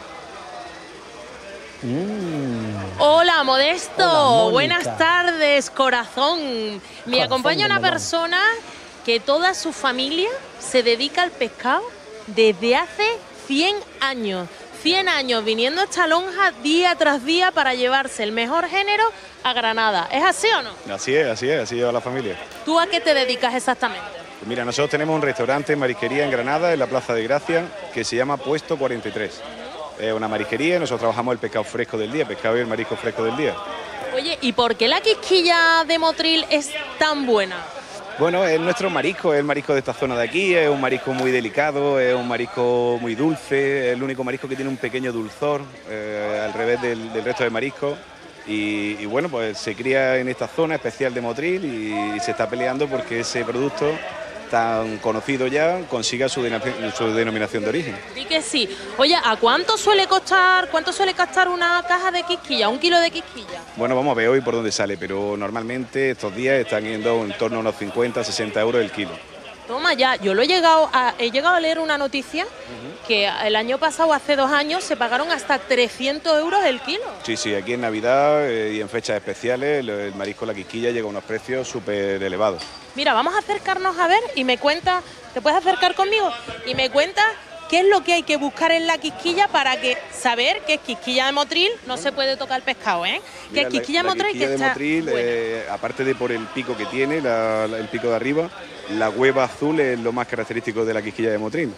Hola, Modesto. Hola, buenas tardes, corazón. Me acompaña una persona que toda su familia se dedica al pescado desde hace 100 años. 100 años viniendo a esta lonja día tras día para llevarse el mejor género a Granada. ¿Es así o no? Así lleva la familia. ¿Tú a qué te dedicas exactamente? Pues mira, nosotros tenemos un restaurante, marisquería en Granada, en la Plaza de Gracia, que se llama Puesto 43. Es una marisquería y nosotros trabajamos el pescado fresco del día, pescado y el marisco fresco del día. Oye, ¿y por qué la quisquilla de Motril es tan buena? Bueno, es nuestro marisco, es el marisco de esta zona de aquí, es un marisco muy delicado, es un marisco muy dulce, es el único marisco que tiene un pequeño dulzor, al revés del resto de mariscos. Y bueno, pues se cría en esta zona especial de Motril y se está peleando porque ese producto tan conocido ya consiga su denominación de origen. Sí que sí. Oye, ¿a cuánto suele costar una caja de quisquilla, un kilo de quisquilla? Bueno, vamos a ver hoy por dónde sale, pero normalmente estos días están yendo en torno a unos 50, 60 euros el kilo. Toma ya, yo he llegado a leer una noticia que el año pasado, hace 2 años, se pagaron hasta 300 euros el kilo. Sí, aquí en Navidad y en fechas especiales el marisco, la quisquilla llega a unos precios súper elevados. Mira, vamos a acercarnos a ver y me cuenta, ¿te puedes acercar conmigo? Y me cuenta qué es lo que hay que buscar en la quisquilla para saber que es quisquilla de Motril, no se puede tocar el pescado, ¿eh? Mira, que es quisquilla de Motril, que está Motril, aparte de por el pico que tiene, el pico de arriba, la hueva azul es lo más característico de la quisquilla de Motril.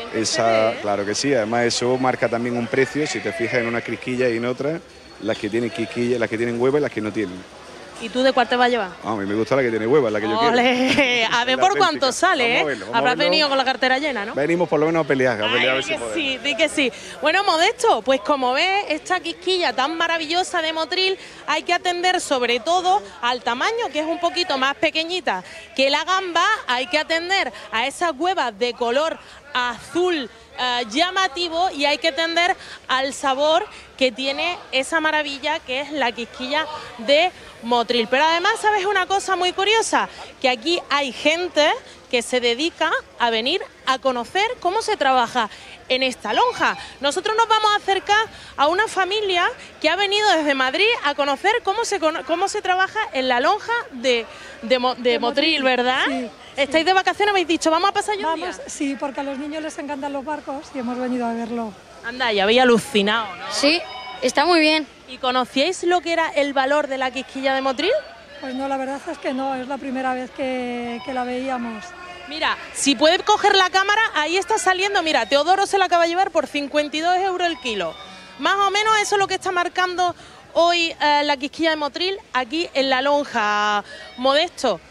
Claro que sí, además eso marca también un precio, si te fijas en una quisquilla y en otra, las que tienen quisquilla, las que tienen hueva y las que no tienen. ¿Y tú de cuál te vas a llevar? A mí me gusta la que tiene hueva, la que yo quiero. A ver por cuánto sale, ¿eh? Habrás venido con la cartera llena, ¿no? Venimos por lo menos a pelear, a ver si podemos. Sí, di que sí. Bueno, Modesto, pues como ves, esta quisquilla tan maravillosa de Motril hay que atender sobre todo al tamaño, que es un poquito más pequeñita que la gamba, hay que atender a esas huevas de color azul llamativo y hay que atender al sabor que tiene esa maravilla que es la quisquilla de Motril. Pero además, ¿sabes una cosa muy curiosa? Que aquí hay gente que se dedica a venir a conocer cómo se trabaja en esta lonja. Nosotros nos vamos a acercar a una familia que ha venido desde Madrid a conocer cómo se trabaja en la lonja de Motril, ¿verdad? Sí. ¿Estáis de vacaciones? Habéis dicho, ¿vamos a pasar yo un día? Sí, porque a los niños les encantan los barcos y hemos venido a verlo. Anda, ya habéis alucinado, ¿no? Sí, está muy bien. ¿Y conocíais lo que era el valor de la quisquilla de Motril? Pues no, la verdad es que no, es la primera vez que la veíamos. Mira, si puedes coger la cámara, ahí está saliendo, mira, Teodoro se la acaba de llevar por 52 euros el kilo. Más o menos eso es lo que está marcando hoy la quisquilla de Motril aquí en la lonja. Modesto,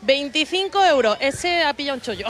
25 euros, ese ha pillado un chollo.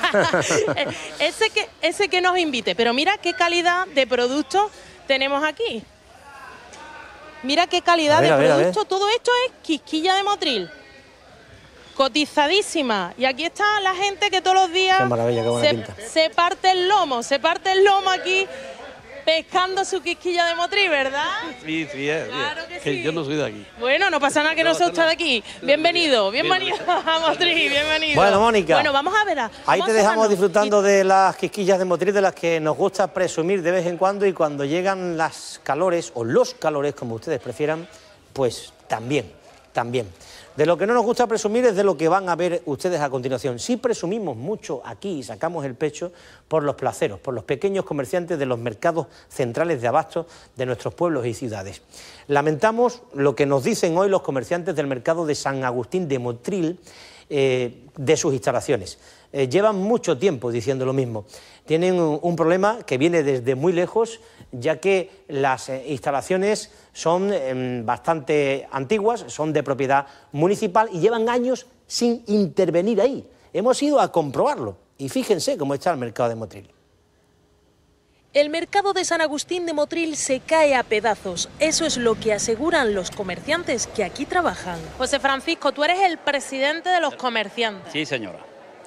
ese que nos invite, pero mira qué calidad de producto tenemos aquí. Mira qué calidad de producto, todo esto es quisquilla de Motril. Cotizadísima. Y aquí está la gente que todos los días se parte el lomo aquí pescando su quisquilla de Motril, ¿verdad? Sí, claro que sí. Yo no soy de aquí. Bueno, no pasa nada que no sea usted de aquí. Bienvenido a Motril, bienvenido. Bueno, Mónica. Bueno, vamos a ver. Ahí te dejamos disfrutando de las quisquillas de Motril, de las que nos gusta presumir de vez en cuando, y cuando llegan las calores, o los calores, como ustedes prefieran, pues también. De lo que no nos gusta presumir es de lo que van a ver ustedes a continuación. Sí presumimos mucho aquí y sacamos el pecho por los placeros, por los pequeños comerciantes de los mercados centrales de abastos de nuestros pueblos y ciudades. Lamentamos lo que nos dicen hoy los comerciantes del mercado de San Agustín de Motril, de sus instalaciones. Llevan mucho tiempo diciendo lo mismo. Tienen un problema que viene desde muy lejos, ya que las instalaciones son bastante antiguas, son de propiedad municipal y llevan años sin intervenir ahí. Hemos ido a comprobarlo y fíjense cómo está el mercado de Motril. El mercado de San Agustín de Motril se cae a pedazos. Eso es lo que aseguran los comerciantes que aquí trabajan. José Francisco, tú eres el presidente de los comerciantes. Sí, señora.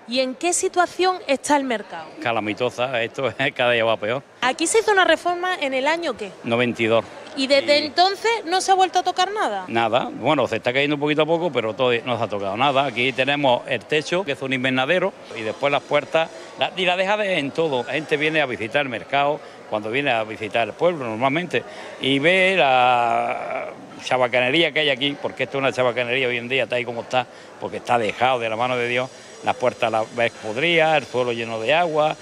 ¿Y en qué situación está el mercado? Calamitosa, esto cada día va peor. Aquí se hizo una reforma en el año ¿qué? 92. ¿Y desde entonces no se ha vuelto a tocar nada? Nada, bueno, se está cayendo un poquito a poco, pero todo no se ha tocado nada. Aquí tenemos el techo, que es un invernadero, y después las puertas, y la deja en todo. La gente viene a visitar el mercado, cuando viene a visitar el pueblo normalmente, y ve la chabacanería que hay aquí, porque esto es una chabacanería hoy en día, está ahí como está, porque está dejado de la mano de Dios. Las puertas las ves podridas, el suelo lleno de agua,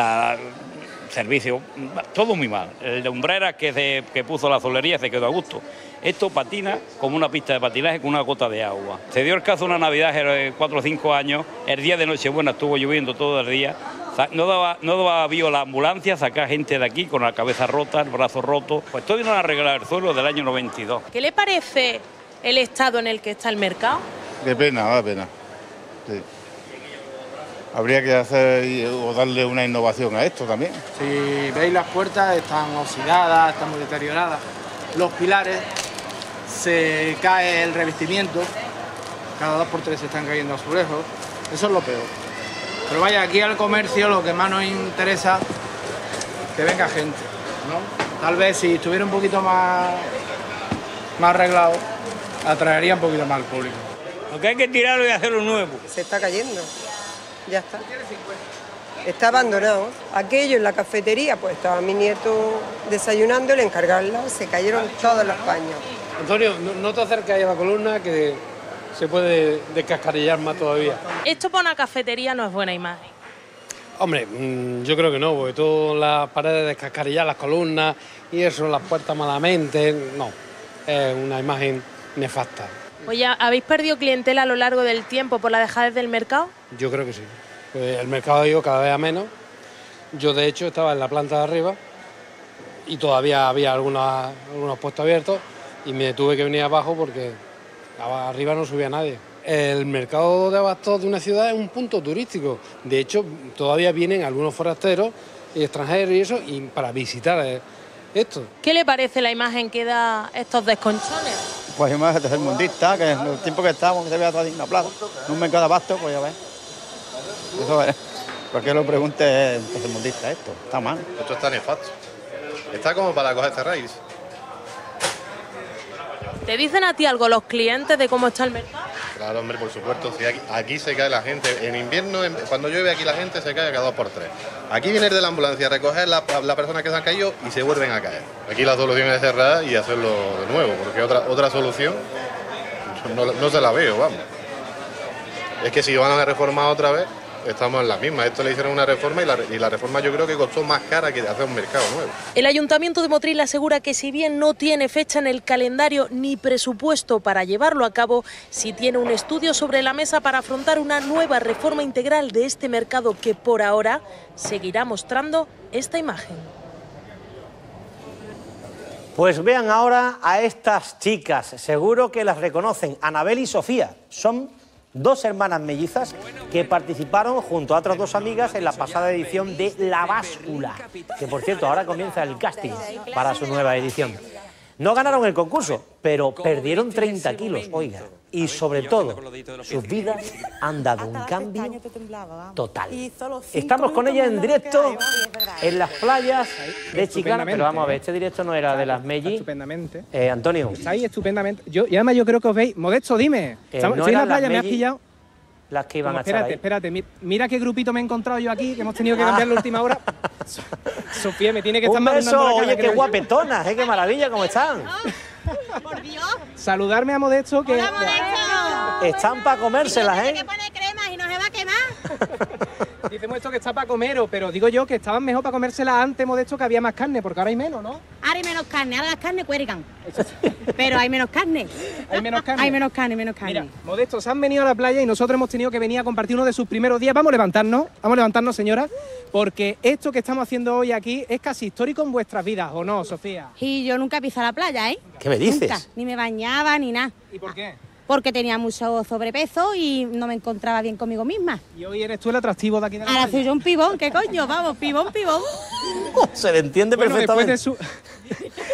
servicio, todo muy mal. El de Umbreras que puso la azulería se quedó a gusto. Esto patina como una pista de patinaje con una gota de agua. Se dio el caso una Navidad hace 4 o 5 años, el día de Nochebuena estuvo lloviendo todo el día, no daba avío la ambulancia, sacar gente de aquí con la cabeza rota, el brazo roto. Pues todo vino a arreglar el suelo del año 92. ¿Qué le parece el estado en el que está el mercado? De pena, da pena. Sí. Habría que hacer o darle una innovación a esto también. Si veis las puertas están oxidadas, están muy deterioradas. Los pilares, se cae el revestimiento, cada 2 por 3 se están cayendo azulejos. Eso es lo peor. Pero vaya, aquí al comercio lo que más nos interesa es que venga gente, ¿no? Tal vez si estuviera un poquito más arreglado, atraería un poquito más al público. Lo que hay que tirarlo y hacerlo nuevo. Se está cayendo. Ya está. Está abandonado. Aquello en la cafetería, pues estaba mi nieto desayunando, le encargarla, se cayeron todos los paños. Antonio, no te acerques ahí a la columna que se puede descascarillar más todavía. Esto para una cafetería no es buena imagen. Hombre, yo creo que no, porque todas las paredes descascarillar, las columnas y eso, las puertas malamente, no. Es una imagen nefasta. Oye, ¿habéis perdido clientela a lo largo del tiempo por la dejadez del mercado? Yo creo que sí. Pues el mercado ha ido cada vez a menos. Yo, de hecho, estaba en la planta de arriba y todavía había algunos puestos abiertos y me tuve que venir abajo porque arriba no subía nadie. El mercado de abastos de una ciudad es un punto turístico. De hecho, todavía vienen algunos forasteros y extranjeros y eso y para visitar esto. ¿Qué le parece la imagen que da estos desconchones? Pues imagen tercermundista, que en el tiempo que estamos, que se vea toda digna plaza. En un mercado de abastos, pues ya ves. Eso es. Cualquier lo pregunte es tercermundista esto. Está mal. Esto está nefasto. Está como para coger cerráis. ¿Te dicen a ti algo los clientes de cómo está el mercado? Claro, hombre, por supuesto. Si aquí se cae la gente. En invierno, cuando llueve aquí la gente se cae cada 2 por 3. Aquí viene el de la ambulancia a recoger las personas que se han caído y se vuelven a caer. Aquí la solución es cerrar y hacerlo de nuevo, porque otra solución no se la veo, vamos. Es que si van a reformar otra vez, estamos en la misma. Esto le hicieron una reforma y la reforma yo creo que costó más cara que hacer un mercado nuevo. El Ayuntamiento de Motril asegura que si bien no tiene fecha en el calendario ni presupuesto para llevarlo a cabo, sí tiene un estudio sobre la mesa para afrontar una nueva reforma integral de este mercado que por ahora seguirá mostrando esta imagen. Pues vean ahora a estas chicas, seguro que las reconocen, Anabel y Sofía, son 2 hermanas mellizas que participaron junto a otras 2 amigas en la pasada edición de La Báscula, que por cierto ahora comienza el casting para su nueva edición. No ganaron el concurso, pero perdieron 30 kilos, oiga, y sobre todo sus vidas han dado un cambio total. Estamos con ellas en directo en las playas de Chiclana, pero vamos a ver, este directo no era de las Melli. Estupendamente. Antonio. Estáis estupendamente. Y además yo creo que os veis. Modesto, dime. No estoy en la playa, me has Melli pillado. Las que iban a estar espérate, ahí. espérate, mira qué grupito me he encontrado yo aquí, que hemos tenido que cambiar la última hora. Sofía, me tiene que estar mandando la cara. Oye, qué guapetonas, qué maravilla, ¿cómo están? Por Dios. Saludarme a Modesto, que Hola, Modesto. Están para comérselas, Tiene que poner crema y no se va a quemar. Dice Modesto que está para comer, pero digo yo que estaban mejor para comérselas antes, Modesto, que había más carne, porque ahora hay menos, ¿no? Ahora hay menos carne, ahora las carnes cuelgan. Pero hay menos carne. Hay menos carne. Hay menos carne, menos carne. Mira, Modesto, se han venido a la playa y nosotros hemos tenido que venir a compartir uno de sus primeros días. Vamos a levantarnos, señora, porque esto que estamos haciendo hoy aquí es casi histórico en vuestras vidas, ¿o no, Sofía? Y yo nunca he pisado la playa, ¿eh? ¿Qué me dices? Nunca, ni me bañaba ni nada. ¿Y por qué? Porque tenía mucho sobrepeso y no me encontraba bien conmigo misma. ¿Y hoy eres tú el atractivo de aquí de la playa? Ahora soy yo un pibón, ¿qué coño? Vamos, pibón. Se le entiende perfectamente.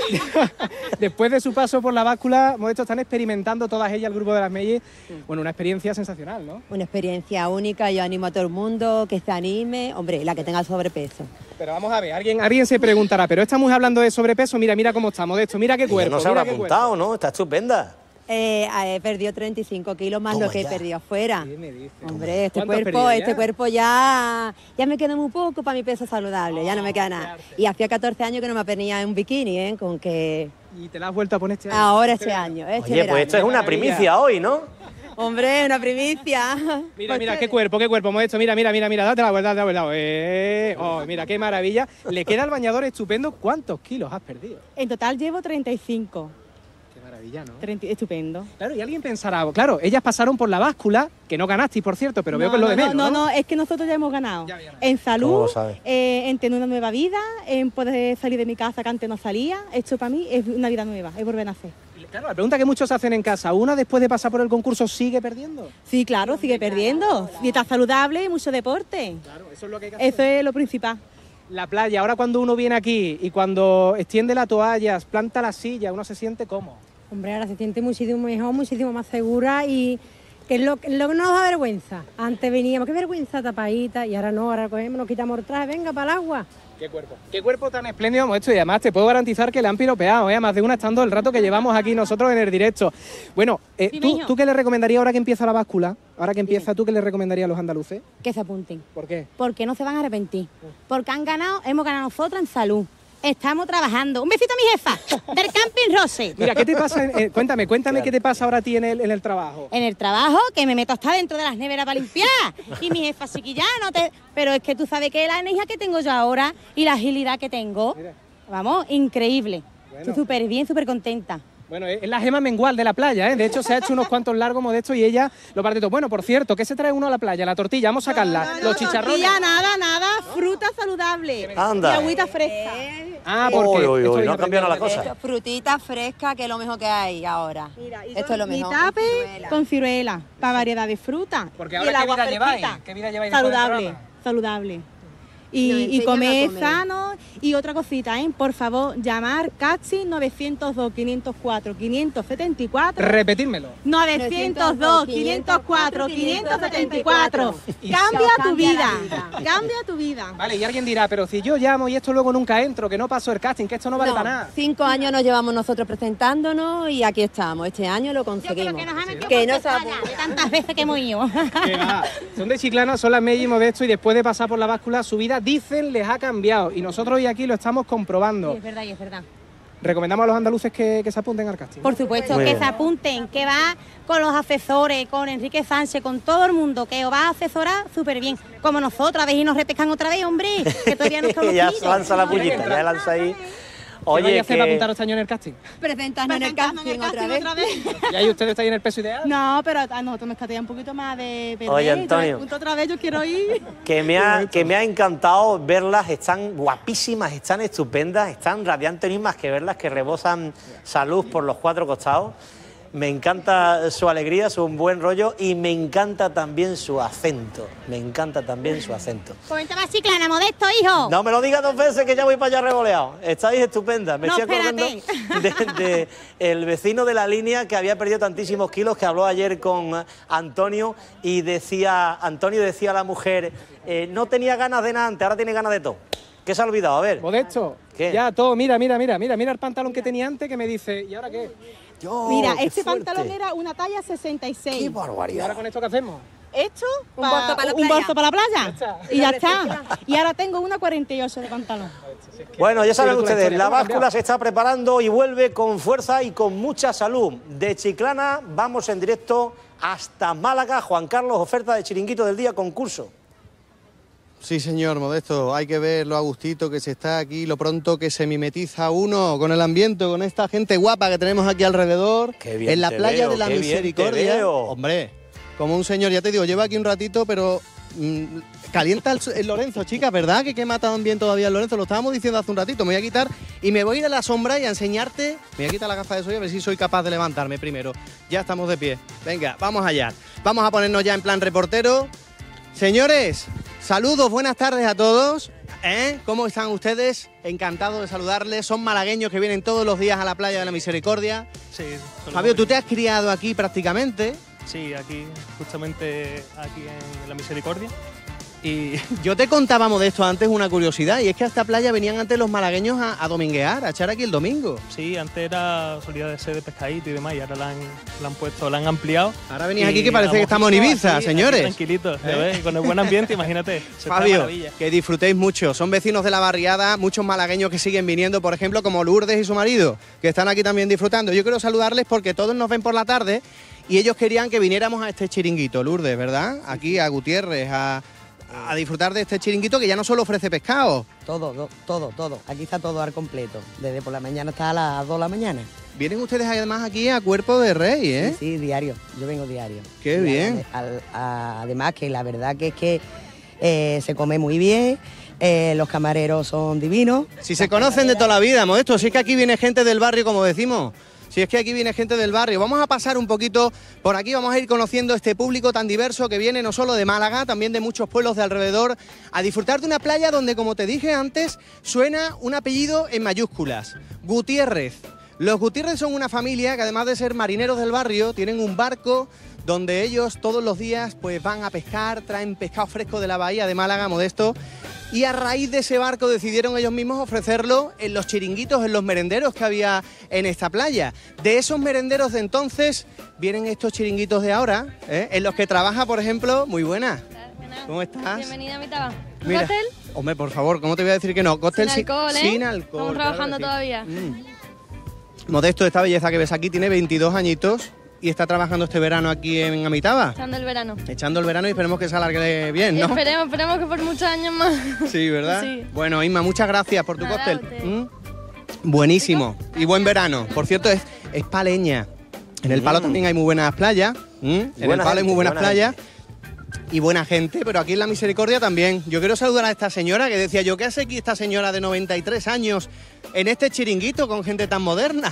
Después de su paso por la báscula, Modesto, están experimentando todas ellas, el grupo de las Meyes. Bueno, una experiencia sensacional, ¿no? Una experiencia única, yo animo a todo el mundo que se anime, hombre, la que tenga sobrepeso. Pero vamos a ver, alguien se preguntará, pero esta mujer hablando de sobrepeso, mira cómo está, Modesto, mira qué cuerpo. No se habrá apuntado, ¿no? Está estupenda. He perdido 35 kilos más lo que he perdido afuera. ¿Qué me dices? Hombre, este cuerpo ya me queda muy poco para mi peso saludable, ya no me queda nada. Y hacía 14 años que no me ponía en un bikini, con que... ¿Y te la has vuelto a poner este año? Ahora este año, Oye, verano. Pues esto es una primicia hoy, ¿no? Hombre, una primicia. Mira, qué cuerpo, Modesto, mira, date la vuelta. Oh, mira, qué maravilla. Le queda el bañador estupendo. ¿Cuántos kilos has perdido? En total llevo 35. Maravilla, ¿no? Estupendo. Claro, y alguien pensará, claro, ellas pasaron por la báscula, que no ganasteis, por cierto, pero veo que es lo de menos, ¿no? No, es que nosotros ya hemos ganado. En salud, en tener una nueva vida, en poder salir de mi casa que antes no salía. Esto para mí es una vida nueva, es volver a nacer. Claro, la pregunta que muchos hacen en casa, ¿una después de pasar por el concurso sigue perdiendo? Sí, claro, sigue perdiendo. Dieta saludable y mucho deporte. Claro, eso es lo que hay que hacer. Eso es lo principal. La playa, ahora cuando uno viene aquí y cuando extiende las toallas, planta la silla, uno se siente cómodo. Hombre, ahora se siente muchísimo mejor, muchísimo más segura y que es lo que no nos da vergüenza. Antes veníamos, qué vergüenza tapadita, y ahora no, ahora cogemos, nos quitamos el traje, venga para el agua. Qué cuerpo tan espléndido hemos hecho, y además te puedo garantizar que le han piropeado, más de una estando el rato que llevamos aquí nosotros en el directo. Bueno, ¿tú qué le recomendarías ahora que empieza la báscula? Ahora que empieza, ¿tú qué le recomendarías a los andaluces? Que se apunten. ¿Por qué? Porque no se van a arrepentir. Porque hemos ganado nosotros en salud. Estamos trabajando. Un besito a mi jefa del Camping Rose. Mira, ¿qué te pasa? Cuéntame qué te pasa ahora a ti en el trabajo. En el trabajo, que me meto hasta dentro de las neveras para limpiar. Y mi jefa, chiquilla, pero es que tú sabes que la energía que tengo yo ahora y la agilidad que tengo, vamos, increíble. Bueno. Estoy súper bien, súper contenta. Bueno, es la gema mengual de la playa, ¿eh? De hecho, se ha hecho unos cuantos largos Modestos y ella lo parte todo. Bueno, por cierto, ¿qué se trae uno a la playa? La tortilla, vamos a sacarla. Los chicharrones. Tortilla, nada, fruta saludable. Anda. Y agüita fresca. Porque no ha cambiado la cosa. Frutita fresca, que es lo mejor que hay ahora. Mira, esto es lo mejor. Mi tape con ciruela, para variedad de fruta. Porque ahora, ¿qué vida lleváis? Saludable. Y comer sano. Y otra cosita, por favor, llamar Catsi 902-504-574. Repetírmelo. 902-504-574. Cambia tu vida. Cambia tu vida. Vale, y alguien dirá, pero si yo llamo y esto luego nunca entro, que no paso el casting, que esto no vale para nada. 5 años nos llevamos nosotros presentándonos y aquí estamos. Este año lo conseguimos. Yo creo que no se de tantas veces que hemos ido. Son de Chiclana, son las Meyes y Modesto, y después de pasar por la báscula, su vida, dicen, les ha cambiado. Y nosotros hoy aquí lo estamos comprobando. Sí, es verdad. ¿Recomendamos a los andaluces que se apunten al casting? Por supuesto, que se apunten, que va con los asesores, con Enrique Sánchez, con todo el mundo, que os va a asesorar súper bien. Como nosotros, a ver si nos repescan otra vez, hombre, que todavía no estamos ya lanza la pullita, ya lanza ahí. Oye, ¿qué va a apuntar este año en el casting? Presentarnos en el casting otra vez. ¿Y ahí ustedes están en el peso ideal? No, pero a nosotros nos catea un poquito más de perder. Oye, Antonio, otra vez yo quiero ir. Que me ha encantado verlas, están guapísimas, están estupendas, están radiantes, ni más que verlas, que rebosan salud por los 4 costados. Me encanta su alegría, su buen rollo, y me encanta también su acento. Comenta más Chiclana, Modesto, hijo. No me lo digas 2 veces, que ya voy para allá revoleado. Estáis estupendas. Me estoy acordando de el vecino de la línea que había perdido tantísimos kilos, que habló ayer con Antonio, y Antonio decía a la mujer, no tenía ganas de nada antes, ahora tiene ganas de todo. ¿Qué se ha olvidado? A ver. Modesto, ¿qué? Ya todo, mira el pantalón que tenía antes, que me dice, ¿y ahora qué? Mira, este pantalón era una talla 66. ¡Qué barbaridad! ¿Y ahora con esto qué hacemos? Esto, un bolso para la playa. Y ya está. Y ahora tengo una 48 de pantalón. Bueno, ya saben ustedes, la báscula se está preparando y vuelve con fuerza y con mucha salud. De Chiclana vamos en directo hasta Málaga. Juan Carlos, oferta de Chiringuito del Día, concurso. Sí, señor Modesto, hay que ver lo a gustito que se está aquí, lo pronto que se mimetiza uno con el ambiente, con esta gente guapa que tenemos aquí alrededor, en la playa de la Misericordia. Hombre, como un señor, ya te digo, lleva aquí un ratito, pero calienta el Lorenzo, chicas, ¿verdad? Que quema tan bien todavía el Lorenzo, lo estábamos diciendo hace un ratito. Me voy a quitar y me voy a ir a la sombra y a enseñarte. Me voy a quitar la gafa de sol y a ver si soy capaz de levantarme primero. Ya estamos de pie. Venga, vamos allá. Vamos a ponernos ya en plan reportero. Señores, saludos, buenas tardes a todos. ¿Cómo están ustedes? Encantado de saludarles. Son malagueños que vienen todos los días a la playa de la Misericordia. Sí. Fabio, tú te has criado aquí prácticamente. Sí, aquí, justamente aquí en la Misericordia. Y yo te contaba, Modesto, antes una curiosidad, y es que a esta playa venían antes los malagueños a dominguear, a echar aquí el domingo. Sí, antes solía de ser de pescadito y demás, y ahora la han ampliado. Ahora venís aquí que parece que estamos en Ibiza, aquí, señores. Aquí tranquilitos, ¿ves? Con el buen ambiente, imagínate. Fabio, que disfrutéis mucho. Son vecinos de la barriada, muchos malagueños que siguen viniendo, por ejemplo, como Lourdes y su marido, que están aquí también disfrutando. Yo quiero saludarles porque todos nos ven por la tarde y ellos querían que viniéramos a este chiringuito, Lourdes, ¿verdad? Aquí a Gutiérrez, a disfrutar de este chiringuito que ya no solo ofrece pescado. Todo. Aquí está todo al completo. Desde por la mañana hasta a las 2 de la mañana. Vienen ustedes además aquí a Cuerpo de Rey, ¿eh? Sí, diario. Yo vengo diario. Qué bien. Además que la verdad que es que se come muy bien. Los camareros son divinos. Si se conocen de toda la vida, Modesto. Si es que aquí viene gente del barrio, como decimos. Si es que aquí viene gente del barrio. Vamos a pasar un poquito por aquí, vamos a ir conociendo este público tan diverso que viene no solo de Málaga, también de muchos pueblos de alrededor, a disfrutar de una playa donde, como te dije antes, suena un apellido en mayúsculas, Gutiérrez. Los Gutiérrez son una familia que, además de ser marineros del barrio, tienen un barco donde ellos todos los días pues van a pescar, traen pescado fresco de la bahía de Málaga, Modesto, y a raíz de ese barco decidieron ellos mismos ofrecerlo en los chiringuitos, en los merenderos que había en esta playa. De esos merenderos de entonces vienen estos chiringuitos de ahora, en los que trabaja, por ejemplo, muy buena. ¿Cómo estás? Bienvenida a mi tabaco. Mira, ¿Cóctel? Hombre, por favor, ¿cómo te voy a decir que no? Cóctel sin alcohol, ¿eh? Sin alcohol. Estamos trabajando todavía. Modesto, esta belleza que ves aquí tiene 22 añitos y está trabajando este verano aquí en Amitaba. Echando el verano. Echando el verano y esperemos que se alargue bien, ¿no? Esperemos que por muchos años más. Sí, ¿verdad? Sí. Bueno, Inma, muchas gracias por tu cóctel. Buenísimo. Y buen verano. Por cierto, es paleña. En el Palo también hay muy buenas playas. En el Palo hay muy buenas playas. Y buena gente, pero aquí en la Misericordia también. Yo quiero saludar a esta señora que decía yo, ¿qué hace aquí esta señora de 93 años en este chiringuito con gente tan moderna?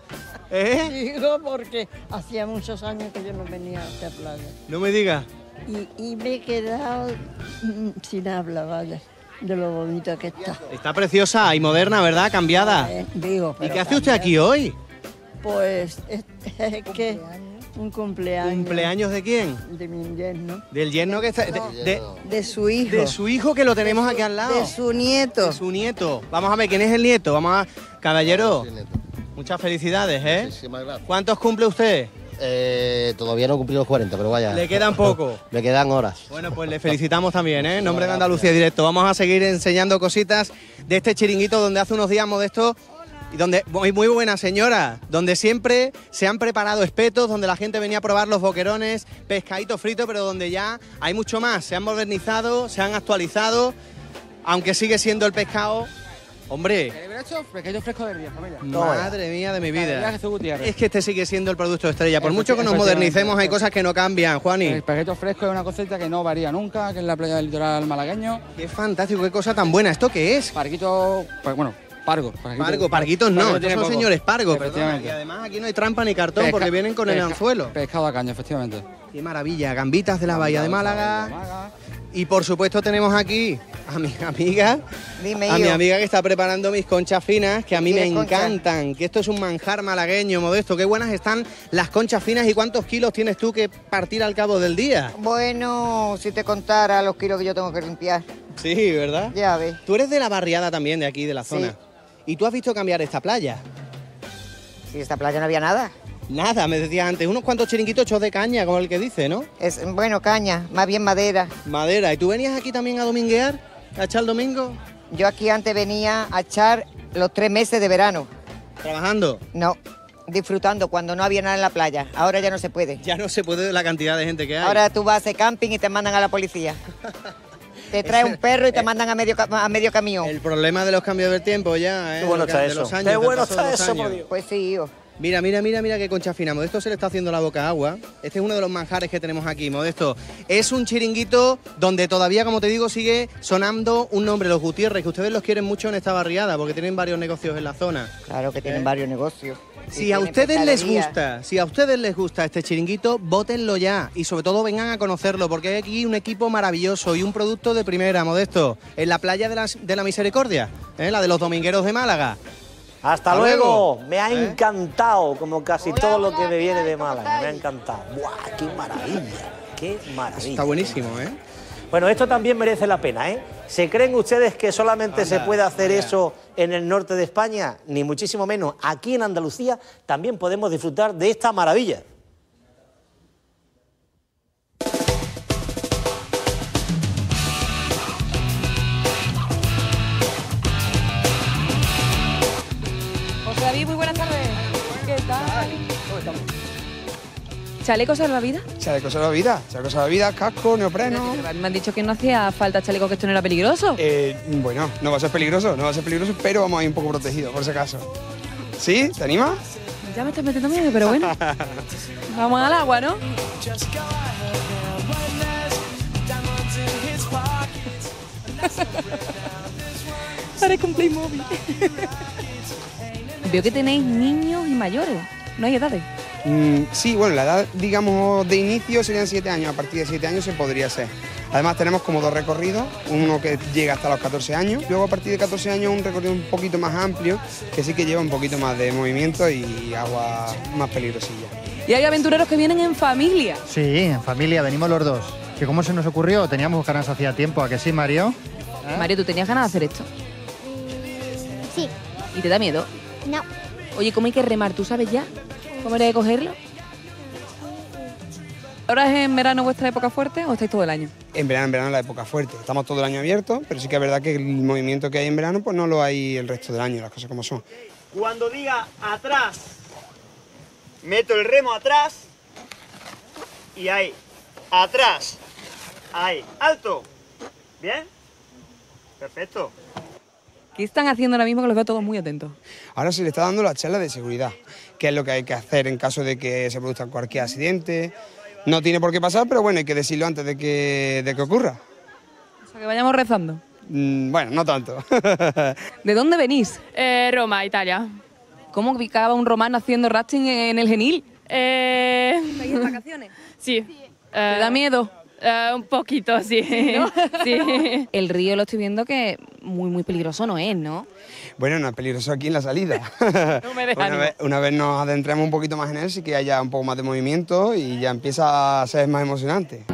Digo porque hacía muchos años que yo no venía a esta playa. No me digas. Y me he quedado sin habla, vaya, de lo bonita que está. Está preciosa y moderna, ¿verdad? Cambiada. Digo, ¿Y qué hace usted aquí hoy? Pues es que un cumpleaños. ¿Cumpleaños de quién? De mi yerno. Del yerno que está... De su hijo. De su hijo, que lo tenemos aquí al lado. De su nieto. De su nieto. Vamos a ver, ¿quién es el nieto? Vamos a... Caballero, muchas felicidades, ¿eh? Muchísimas gracias. ¿Cuántos cumple usted? Todavía no he cumplido los 40, pero vaya. Le quedan poco. Me quedan horas. Bueno, pues le felicitamos también, ¿eh? En nombre de Andalucía Directo. Vamos a seguir enseñando cositas de este chiringuito donde hace unos días, Modesto, y donde, muy buena señora, donde siempre se han preparado espetos, donde la gente venía a probar los boquerones, pescadito frito, pero donde ya hay mucho más. Se han modernizado, se han actualizado, aunque sigue siendo el pescado. Hombre, pescado fresco del día, familia. Madre mía de mi vida. Es que este sigue siendo el producto estrella. Por mucho que nos modernicemos, hay cosas que no cambian, Juani. El pescado fresco es una cosita que no varía nunca, que es la playa del litoral malagueño. Qué fantástico, qué cosa tan buena. ¿Esto qué es? Parguito, pues bueno, pargos no, estos son señores pargos. Efectivamente. Y además aquí no hay trampa ni cartón porque vienen con el anzuelo. Pescado a caña, efectivamente. Qué maravilla, gambitas de la bahía de Málaga. Y por supuesto tenemos aquí a mi amiga, mi amiga que está preparando mis conchas finas, que a mí me encantan, que esto es un manjar malagueño, Modesto. Qué buenas están las conchas finas y cuántos kilos tienes tú que partir al cabo del día. Bueno, si te contara los kilos que yo tengo que limpiar. Sí, ¿verdad? Ya ves. Tú eres de la barriada también, de aquí, de la zona. Sí. ¿Y tú has visto cambiar esta playa? Sí, esta playa no había nada. Nada, me decías antes, unos cuantos chiringuitos hechos de caña, como el que dice, ¿no? Bueno, caña, más bien madera. Madera. ¿Y tú venías aquí también a dominguear, a echar el domingo? Yo aquí antes venía a echar los 3 meses de verano. ¿Trabajando? No, disfrutando cuando no había nada en la playa. Ahora ya no se puede. Ya no se puede de la cantidad de gente que hay. Ahora tú vas a hacer camping y te mandan a la policía. Te trae un perro y te mandan a medio camión. El problema de los cambios del tiempo ya, ¿eh? Qué bueno está eso. Qué bueno está eso, por Dios. Pues sí, hijo. Mira qué concha fina. Modesto se le está haciendo la boca agua. Este es uno de los manjares que tenemos aquí, Modesto. Es un chiringuito donde todavía, como te digo, sigue sonando un nombre, los Gutiérrez, que ustedes los quieren mucho en esta barriada porque tienen varios negocios en la zona. Claro que tienen varios negocios. Si a ustedes les gusta este chiringuito, vótenlo ya y sobre todo vengan a conocerlo porque hay aquí un equipo maravilloso y un producto de primera, Modesto, en la playa de la Misericordia, la de los domingueros de Málaga. Hasta luego. Me ha encantado, como casi todo lo que me viene de Málaga. Me ha encantado. ¡Buah, qué maravilla! ¡Qué maravilla! Está buenísimo, ¿eh? Bueno, esto también merece la pena, ¿eh? ¿Se creen ustedes que solamente se puede hacer eso en el norte de España? Ni muchísimo menos. Aquí en Andalucía también podemos disfrutar de esta maravilla. David, muy buenas tardes. ¿Qué tal? ¿Cómo estamos? ¿Chaleco salvavidas? Chaleco salvavidas, casco, neopreno. Me han dicho que no hacía falta chaleco, que esto no era peligroso. Bueno, no va a ser peligroso, pero vamos a ir un poco protegidos, por si acaso. ¿Sí? ¿Te animas? Ya me estás metiendo miedo, pero bueno. Vamos al agua, ¿no? Parezco un Playmobil. Veo que tenéis niños y mayores, no hay edades. Sí, bueno, la edad, digamos, de inicio serían 7 años, a partir de 7 años se podría hacer. Además tenemos como 2 recorridos, uno que llega hasta los 14 años, luego a partir de 14 años un recorrido un poquito más amplio, que sí que lleva un poquito más de movimiento y agua más peligrosilla. Y hay aventureros que vienen en familia. Sí, en familia, venimos los dos. ¿Que cómo se nos ocurrió? Teníamos ganas hacía tiempo, ¿a que sí, Mario? Mario, ¿tú tenías ganas de hacer esto? Sí. ¿Y te da miedo? No. Oye, ¿cómo hay que remar? ¿Tú sabes ya cómo hay que cogerlo? ¿Ahora es en verano vuestra época fuerte o estáis todo el año? En verano es la época fuerte. Estamos todo el año abiertos, pero sí que es verdad que el movimiento que hay en verano pues no lo hay el resto del año, las cosas como son. Cuando diga atrás, meto el remo atrás y ahí, atrás, ahí, alto. ¿Bien? Perfecto. ¿Qué están haciendo ahora mismo que los veo todos muy atentos? Ahora se le está dando la charla de seguridad, que es lo que hay que hacer en caso de que se produzca cualquier accidente. No tiene por qué pasar, pero bueno, hay que decirlo antes de que ocurra. O sea, que vayamos rezando. Bueno, no tanto. ¿De dónde venís? Roma, Italia. ¿Cómo picaba un romano haciendo rafting en el Genil? ¿Estáis en vacaciones? Sí. ¿Te da miedo? Un poquito, sí. ¿No? Sí. El río lo estoy viendo que muy peligroso no es, ¿no? Bueno, no es peligroso aquí en la salida. No me dejan. Una vez nos adentremos un poquito más en él, sí que haya un poco más de movimiento y ya empieza a ser más emocionante.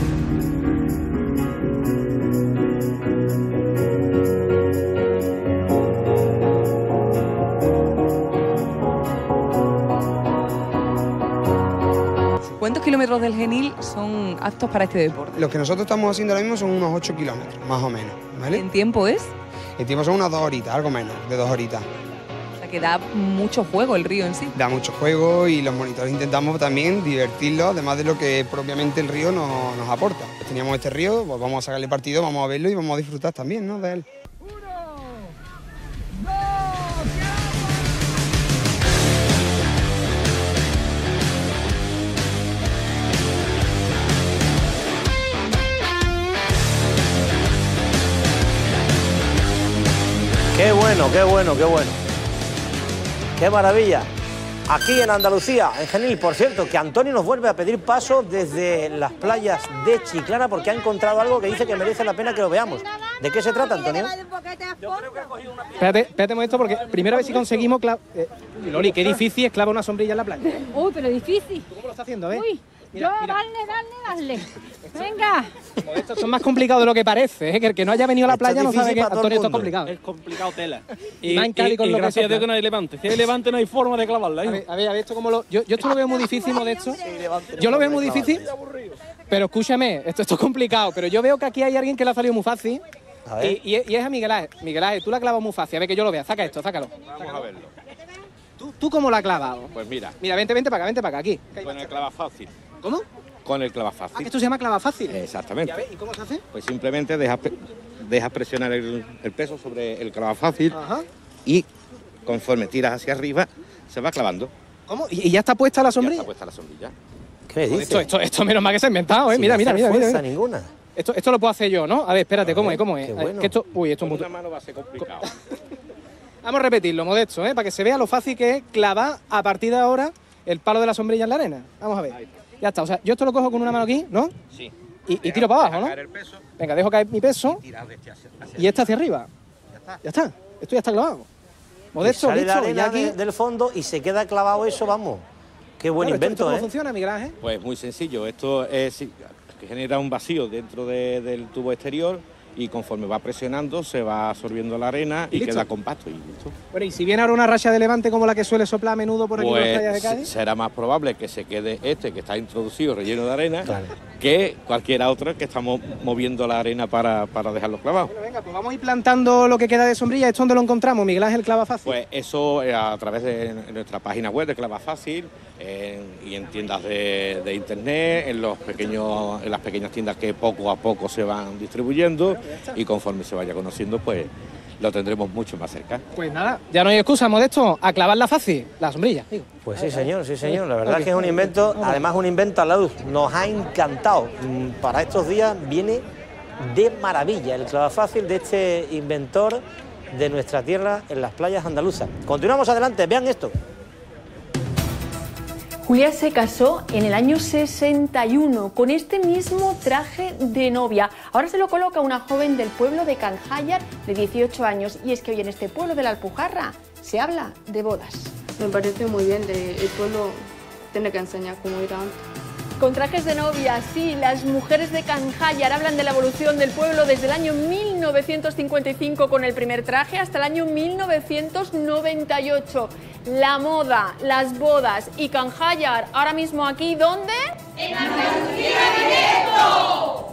¿Cuántos kilómetros del Genil son aptos para este deporte? Lo que nosotros estamos haciendo ahora mismo son unos 8 kilómetros, más o menos, ¿vale? ¿En tiempo es? En tiempo son unas 2 horitas, algo menos, de 2 horitas. O sea que da mucho juego el río en sí. Da mucho juego y los monitores intentamos también divertirlos, además de lo que propiamente el río nos aporta. Teníamos este río, pues vamos a sacarle partido, vamos a verlo y vamos a disfrutar también, ¿no?, de él. Qué bueno, qué bueno, qué bueno. Qué maravilla. Aquí en Andalucía, en Genil, por cierto, que Antonio nos vuelve a pedir paso desde las playas de Chiclana porque ha encontrado algo que dice que merece la pena que lo veamos. ¿De qué se trata, Antonio? Espérate un momento porque primero a ver si conseguimos Loli, qué difícil es clavar una sombrilla en la playa. Uy, pero difícil. ¿Cómo lo está haciendo, eh? Uy, mira. Dale. Venga. Esto es más complicado de lo que parece, ¿eh? Que el que no haya venido a la playa no sabe que Antonio, esto es complicado. Es complicado tela. Y gracias a Dios que no hay levante. Si hay levante no hay forma de clavarla. A ver, esto como lo... Yo esto lo veo muy difícil, Modesto. Yo lo veo muy difícil, pero escúchame, esto es complicado. Pero yo veo que aquí hay alguien que le ha salido muy fácil. Y es a Miguel Ángel. Miguel Ángel, tú la clavas muy fácil. A ver que yo lo vea. Saca esto, sácalo. Vamos a verlo. ¿Tú cómo la has clavado? Pues mira. Mira, vente para acá, aquí. Con el clava fácil. ¿Cómo? Con el clava fácil. ¿Esto se llama clava fácil? Exactamente. ¿Y cómo se hace? Pues simplemente dejas presionar el peso sobre el clava fácil y conforme tiras hacia arriba se va clavando. ¿Cómo? ¿Y ya está puesta la sombrilla? Ya está puesta la sombrilla. ¿Qué dices? Esto menos mal que se ha inventado, ¿eh? Sin Mira. hacer fuerza ninguna. Esto lo puedo hacer yo, ¿no? A ver, espérate, ¿cómo es? Qué bueno. Que esto, uy, esto es muy... Una mano va a ser complicado. Vamos a repetirlo, Modesto, para que se vea lo fácil que es clavar a partir de ahora el palo de la sombrilla en la arena. Vamos a ver. Ya está, o sea, yo esto lo cojo con una mano aquí, ¿no? Sí. Y tiro para abajo, ¿no? Venga, dejo caer mi peso y este hacia arriba. Ya está. Esto ya está clavado. Modesto, sale listo, la arena ya aquí... del fondo y se queda clavado eso, vamos. Qué buen invento, ¿Cómo funciona, Miguel Ángel? Pues muy sencillo. Esto es que genera un vacío dentro del tubo exterior y conforme va presionando se va absorbiendo la arena y queda compacto y listo. Bueno, y si viene ahora una racha de levante como la que suele soplar a menudo por aquí en las playas de Cádiz... será más probable que se quede este que está introducido, relleno de arena, que cualquiera otra que estamos moviendo la arena para dejarlo clavado. Bueno, venga, pues vamos a ir plantando lo que queda de sombrilla. ¿Esto dónde lo encontramos, Miguel Ángel Clava Fácil? Pues eso a través de nuestra página web de Clava Fácil y en tiendas de internet, en las pequeñas tiendas que poco a poco se van distribuyendo y conforme se vaya conociendo, pues lo tendremos mucho más cerca. Pues nada, ya no hay excusa, Modesto, a clavarla fácil, la sombrilla, digo. Pues sí, señor, sí, señor. La verdad es que es un invento, además un invento a la luz. Nos ha encantado. Para estos días viene de maravilla el clavafácil de este inventor de nuestra tierra en las playas andaluzas. Continuamos adelante, vean esto. Julia se casó en el año 61 con este mismo traje de novia. Ahora se lo coloca una joven del pueblo de Canjayar de 18 años. Y es que hoy en este pueblo de la Alpujarra se habla de bodas. Me parece muy bien, el pueblo tiene que enseñar cómo ir antes. Con trajes de novia, sí, las mujeres de Canjayar hablan de la evolución del pueblo desde el año 1955 con el primer traje hasta el año 1998. La moda, las bodas y Canjayar, ahora mismo aquí, ¿dónde? ¡En Andalucía Directo!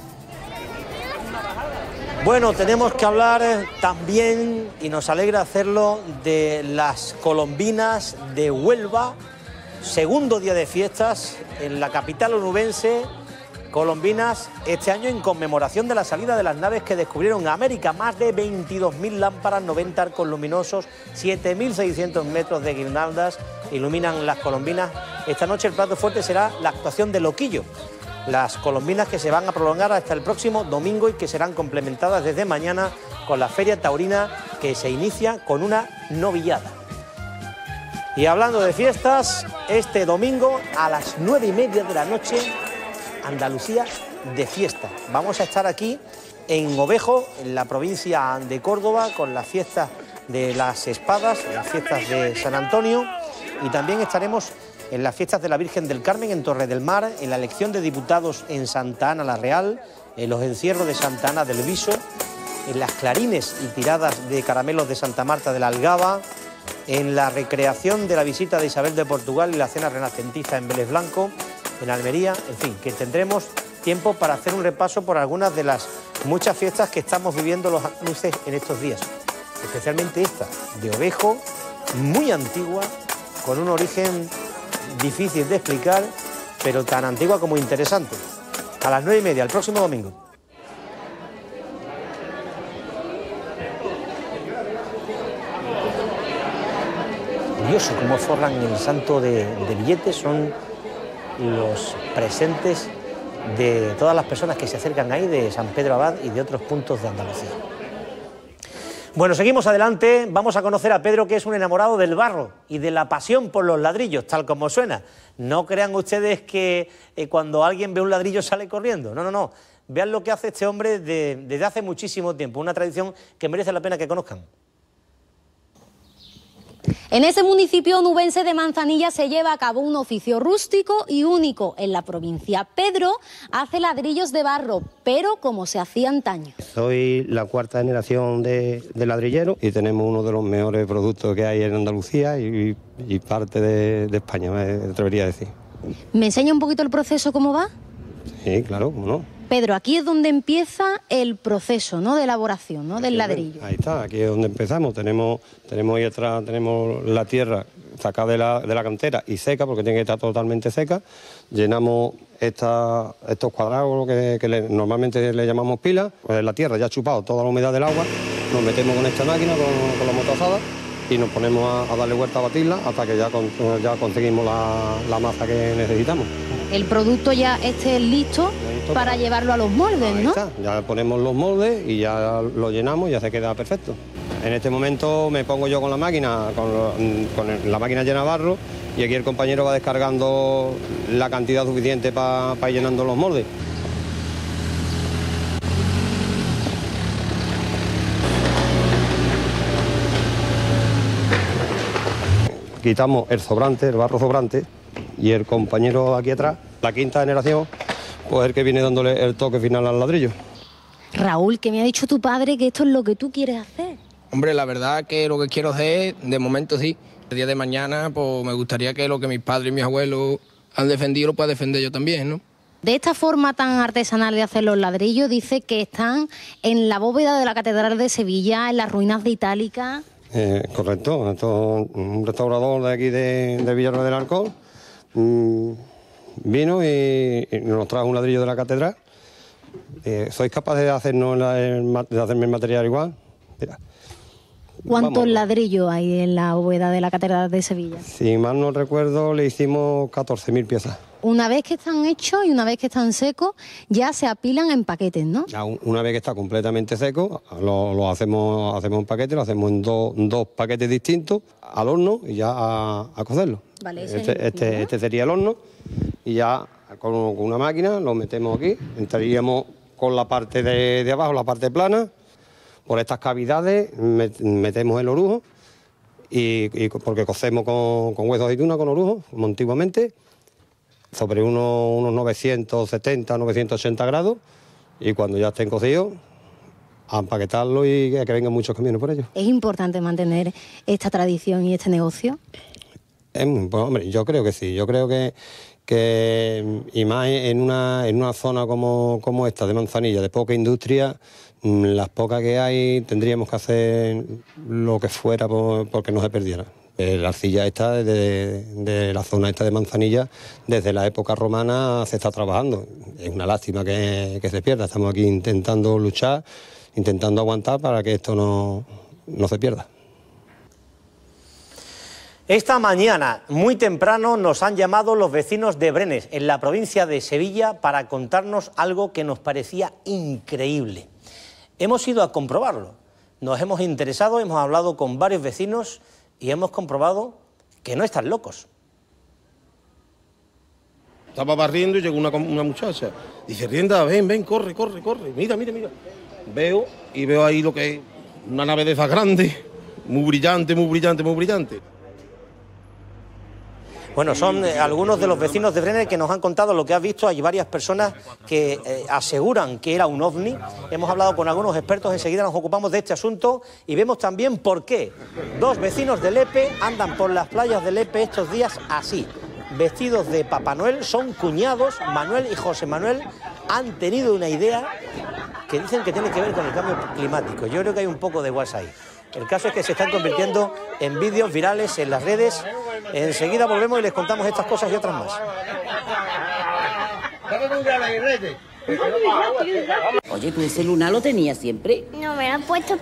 Bueno, tenemos que hablar también, y nos alegra hacerlo, de las colombinas de Huelva. Segundo día de fiestas en la capital onubense, colombinas este año en conmemoración de la salida de las naves que descubrieron América. Más de 22.000 lámparas, 90 arcos luminosos, 7.600 metros de guirnaldas iluminan las colombinas. Esta noche el plato fuerte será la actuación de Loquillo. Las colombinas que se van a prolongar hasta el próximo domingo y que serán complementadas desde mañana con la Feria Taurina que se inicia con una novillada. Y hablando de fiestas, este domingo a las 9:30 de la noche, Andalucía de fiesta. Vamos a estar aquí en Ovejo, en la provincia de Córdoba, con las fiestas de las espadas, las fiestas de San Antonio, y también estaremos en las fiestas de la Virgen del Carmen en Torre del Mar, en la elección de diputados en Santa Ana la Real, en los encierros de Santa Ana del Viso, en las clarines y tiradas de caramelos de Santa Marta de la Algaba, en la recreación de la visita de Isabel de Portugal y la cena renacentista en Vélez Blanco, en Almería, en fin, que tendremos tiempo para hacer un repaso por algunas de las muchas fiestas que estamos viviendo los andaluces en estos días, especialmente esta de Ovejo, muy antigua, con un origen difícil de explicar, pero tan antigua como interesante. A las 9:30, el próximo domingo. Curioso cómo forran el santo de billetes, son los presentes de todas las personas que se acercan ahí, de San Pedro Abad y de otros puntos de Andalucía. Bueno, seguimos adelante, vamos a conocer a Pedro, que es un enamorado del barro y de la pasión por los ladrillos, tal como suena. No crean ustedes que cuando alguien ve un ladrillo sale corriendo, no, no, no. Vean lo que hace este hombre desde hace muchísimo tiempo, una tradición que merece la pena que conozcan. En ese municipio onubense de Manzanilla se lleva a cabo un oficio rústico y único en la provincia. Pedro hace ladrillos de barro, pero como se hacía antaño. Soy la cuarta generación de ladrillero y tenemos uno de los mejores productos que hay en Andalucía y parte de España, me atrevería a decir. ¿Me enseña un poquito el proceso, cómo va? Sí, claro, cómo no. Pedro, aquí es donde empieza el proceso, ¿no?, de elaboración, ¿no?, del ladrillo. Ahí está, aquí es donde empezamos. Tenemos ahí atrás, tenemos la tierra sacada de la cantera y seca, porque tiene que estar totalmente seca. Llenamos estos cuadrados que normalmente le llamamos pilas. Pues la tierra ya ha chupado toda la humedad del agua. Nos metemos con esta máquina, con la motazada, y nos ponemos a darle vuelta a batirla hasta que ya conseguimos la masa que necesitamos. El producto ya esté listo para llevarlo a los moldes, ¿no? Ahí está. Ya ponemos los moldes y ya lo llenamos y ya se queda perfecto. En este momento me pongo yo con la máquina, con la máquina llena de barro, y aquí el compañero va descargando la cantidad suficiente para ir llenando los moldes. Quitamos el sobrante, el barro sobrante, y el compañero aquí atrás, la quinta generación, pues el que viene dándole el toque final al ladrillo. Raúl, que me ha dicho tu padre que esto es lo que tú quieres hacer. Hombre, la verdad que lo que quiero hacer, de momento sí. El día de mañana, pues me gustaría que lo que mis padres y mis abuelos han defendido lo pueda defender yo también, ¿no? De esta forma tan artesanal de hacer los ladrillos, dice que están en la bóveda de la Catedral de Sevilla, en las ruinas de Itálica. Correcto, esto es un restaurador de aquí de Villarreal del Alcor. Vino y nos trajo un ladrillo de la catedral. ¿Sois capaces de hacerme el material igual? Mira. ¿Cuántos ladrillos hay en la bóveda de la Catedral de Sevilla? Si mal no recuerdo, le hicimos 14.000 piezas. Una vez que están hechos y una vez que están secos, ya se apilan en paquetes, ¿no? Ya una vez que está completamente seco, lo hacemos en paquetes, lo hacemos en dos paquetes distintos, al horno y ya a cocerlo. Vale, este sería el horno, y ya con una máquina lo metemos aquí, entraríamos con la parte de abajo, la parte plana. Por estas cavidades metemos el orujo, y porque cocemos con hueso de aceituna, con orujo, como antiguamente, sobre unos 970, 980 grados, y cuando ya estén cocidos, a empaquetarlo y que vengan muchos camiones por ellos. ¿Es importante mantener esta tradición y este negocio? Pues, hombre, yo creo que sí, yo creo que y más en una zona como esta de Manzanilla, de poca industria, las pocas que hay tendríamos que hacer lo que fuera porque no se perdiera. La arcilla esta de la zona esta de Manzanilla, desde la época romana se está trabajando. Es una lástima que se pierda. Estamos aquí intentando luchar, intentando aguantar para que esto no se pierda. Esta mañana, muy temprano, nos han llamado los vecinos de Brenes, en la provincia de Sevilla, para contarnos algo que nos parecía increíble. Hemos ido a comprobarlo, nos hemos interesado, hemos hablado con varios vecinos y hemos comprobado que no están locos. Estaba barriendo y llegó una muchacha. Dice, Rienda, ven, corre. Mira. Veo ahí lo que es una nave de esas grandes, muy brillante. Bueno, son algunos de los vecinos de Brenes que nos han contado lo que han visto. Hay varias personas que aseguran que era un ovni. Hemos hablado con algunos expertos, enseguida nos ocupamos de este asunto y vemos también por qué dos vecinos de Lepe andan por las playas de Lepe estos días así, vestidos de Papá Noel. Son cuñados, Manuel y José Manuel. Han tenido una idea que dicen que tiene que ver con el cambio climático. Yo creo que hay un poco de guasa ahí. El caso es que se están convirtiendo en vídeos virales en las redes. Enseguida volvemos y les contamos estas cosas y otras más. Oye, ¿tú ese lunar lo tenías siempre? No, me lo han puesto.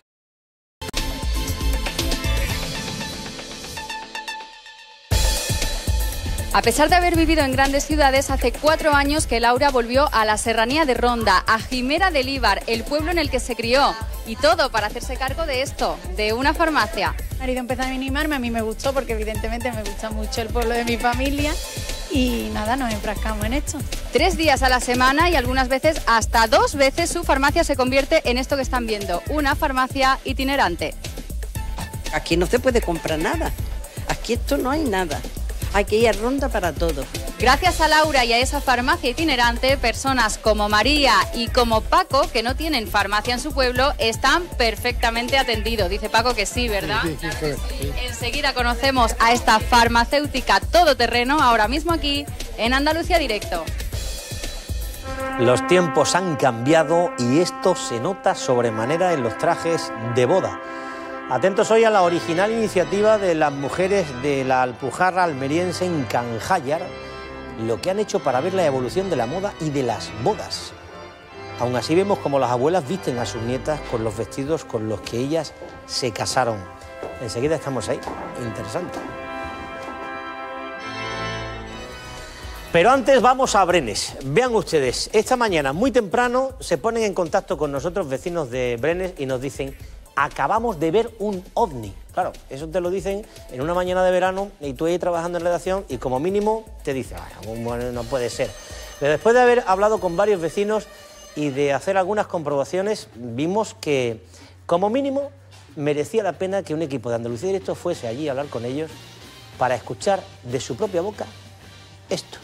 A pesar de haber vivido en grandes ciudades, hace 4 años que Laura volvió a la serranía de Ronda, a Jimera de Líbar, el pueblo en el que se crió. Y todo para hacerse cargo de esto, de una farmacia. Mi marido empezó a animarme, a mí me gustó porque evidentemente me gusta mucho el pueblo de mi familia y nada, nos enfrascamos en esto. 3 días a la semana y algunas veces hasta 2 veces su farmacia se convierte en esto que están viendo, una farmacia itinerante. Aquí no se puede comprar nada, aquí esto no hay nada. Hay que ir a Ronda para todo. Gracias a Laura y a esa farmacia itinerante, personas como María y como Paco, que no tienen farmacia en su pueblo, están perfectamente atendidos. Dice Paco que sí, ¿verdad? Sí. Enseguida conocemos a esta farmacéutica todoterreno, ahora mismo aquí, en Andalucía Directo. Los tiempos han cambiado y esto se nota sobremanera en los trajes de boda. Atentos hoy a la original iniciativa de las mujeres de la Alpujarra almeriense en Canjayar, lo que han hecho para ver la evolución de la moda y de las bodas. Aún así vemos como las abuelas visten a sus nietas con los vestidos con los que ellas se casaron. Enseguida estamos ahí. Interesante. Pero antes vamos a Brenes. Vean ustedes, esta mañana muy temprano se ponen en contacto con nosotros vecinos de Brenes y nos dicen: acabamos de ver un ovni. Claro, eso te lo dicen en una mañana de verano y tú ahí trabajando en redacción y como mínimo te dicen: bueno, no puede ser. Pero después de haber hablado con varios vecinos y de hacer algunas comprobaciones, vimos que como mínimo merecía la pena que un equipo de Andalucía Directo fuese allí a hablar con ellos para escuchar de su propia boca esto.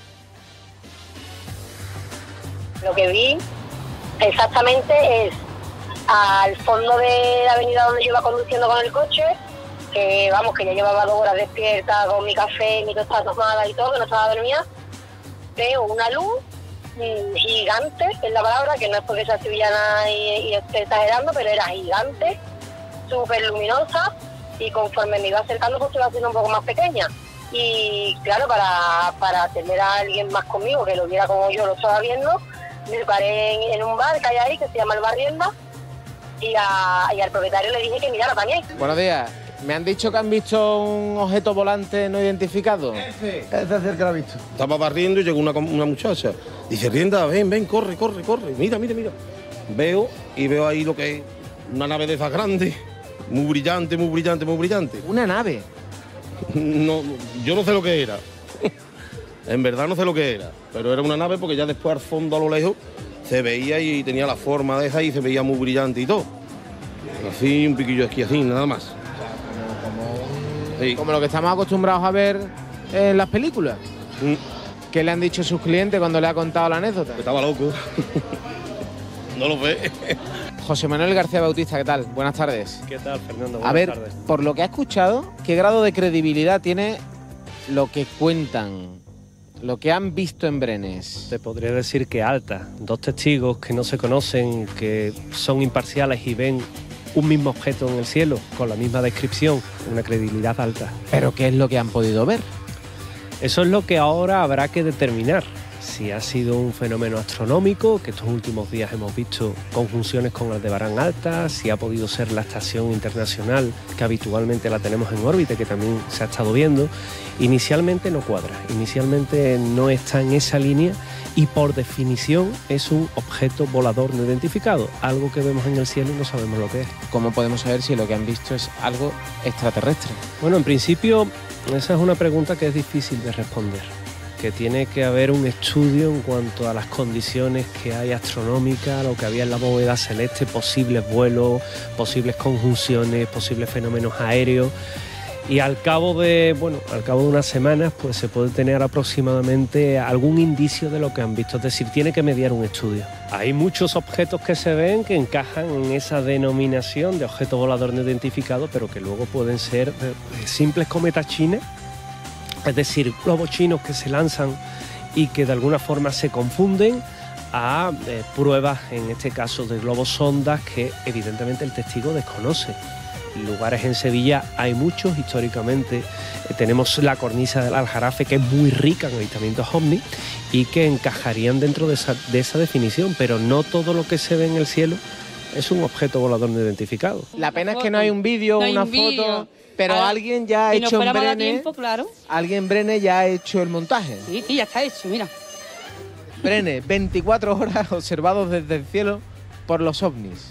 Lo que vi exactamente es al fondo de la avenida donde yo iba conduciendo con el coche, que vamos, que ya llevaba 2 horas despierta con mi café, mi tostada tomada y todo, que no estaba dormida. Veo una luz gigante, es la palabra, que no es porque sea sevillana y esté exagerando, pero era gigante, súper luminosa, y conforme me iba acercando pues se iba haciendo un poco más pequeña. Y claro, para atender a alguien más conmigo, que lo viera como yo lo estaba viendo, me paré en un bar que hay ahí, que se llama El Barrienda, y al propietario le dije que mirara también. Buenos días. Me han dicho que han visto un objeto volante no identificado. Ese es el que lo ha visto. Estaba barriendo y llegó una muchacha. Dice: Rienda, ven, corre. Mira. Veo ahí lo que es una nave de esas grandes, muy brillante. ¿Una nave? No, yo no sé lo que era. En verdad no sé lo que era, pero era una nave porque ya después al fondo a lo lejos se veía y tenía la forma de esa y se veía muy brillante y todo. Así, un piquillo de esquí así, nada más. Como lo que estamos acostumbrados a ver en las películas. ¿Qué le han dicho sus clientes cuando le ha contado la anécdota? Que estaba loco. No lo ve. José Manuel García Bautista, ¿qué tal? Buenas tardes. ¿Qué tal, Fernando? Buenas tardes. Por lo que ha escuchado, ¿qué grado de credibilidad tiene lo que cuentan, lo que han visto en Brenes? Te podría decir que alta. 2 testigos que no se conocen, que son imparciales y ven un mismo objeto en el cielo, con la misma descripción, una credibilidad alta. ¿Pero qué es lo que han podido ver? Eso es lo que ahora habrá que determinar. Si ha sido un fenómeno astronómico, que estos últimos días hemos visto conjunciones con Aldebarán Alta, si ha podido ser la estación internacional, que habitualmente la tenemos en órbita, que también se ha estado viendo. Inicialmente no cuadra, inicialmente no está en esa línea y por definición es un objeto volador no identificado, algo que vemos en el cielo y no sabemos lo que es. ¿Cómo podemos saber si lo que han visto es algo extraterrestre? Bueno, en principio esa es una pregunta que es difícil de responder, que tiene que haber un estudio en cuanto a las condiciones que hay astronómicas, lo que había en la bóveda celeste, posibles vuelos, posibles conjunciones, posibles fenómenos aéreos. Y al cabo de unas semanas pues se puede tener aproximadamente algún indicio de lo que han visto, es decir, tiene que mediar un estudio. Hay muchos objetos que se ven que encajan en esa denominación de objeto volador no identificado, pero que luego pueden ser simples cometas chinas, es decir, globos chinos que se lanzan y que de alguna forma se confunden, a pruebas, en este caso de globos sondas, que evidentemente el testigo desconoce. Lugares en Sevilla hay muchos, históricamente tenemos la cornisa del Aljarafe, que es muy rica en avistamientos ovni y que encajarían dentro de esa definición, pero no todo lo que se ve en el cielo es un objeto volador no identificado. La pena es que no hay un vídeo, una foto, pero alguien ya ha hecho en Brenes, claro. Alguien en Brenes ya ha hecho el montaje. Sí, ya está hecho, mira. Brenes, 24 horas observados desde el cielo por los ovnis.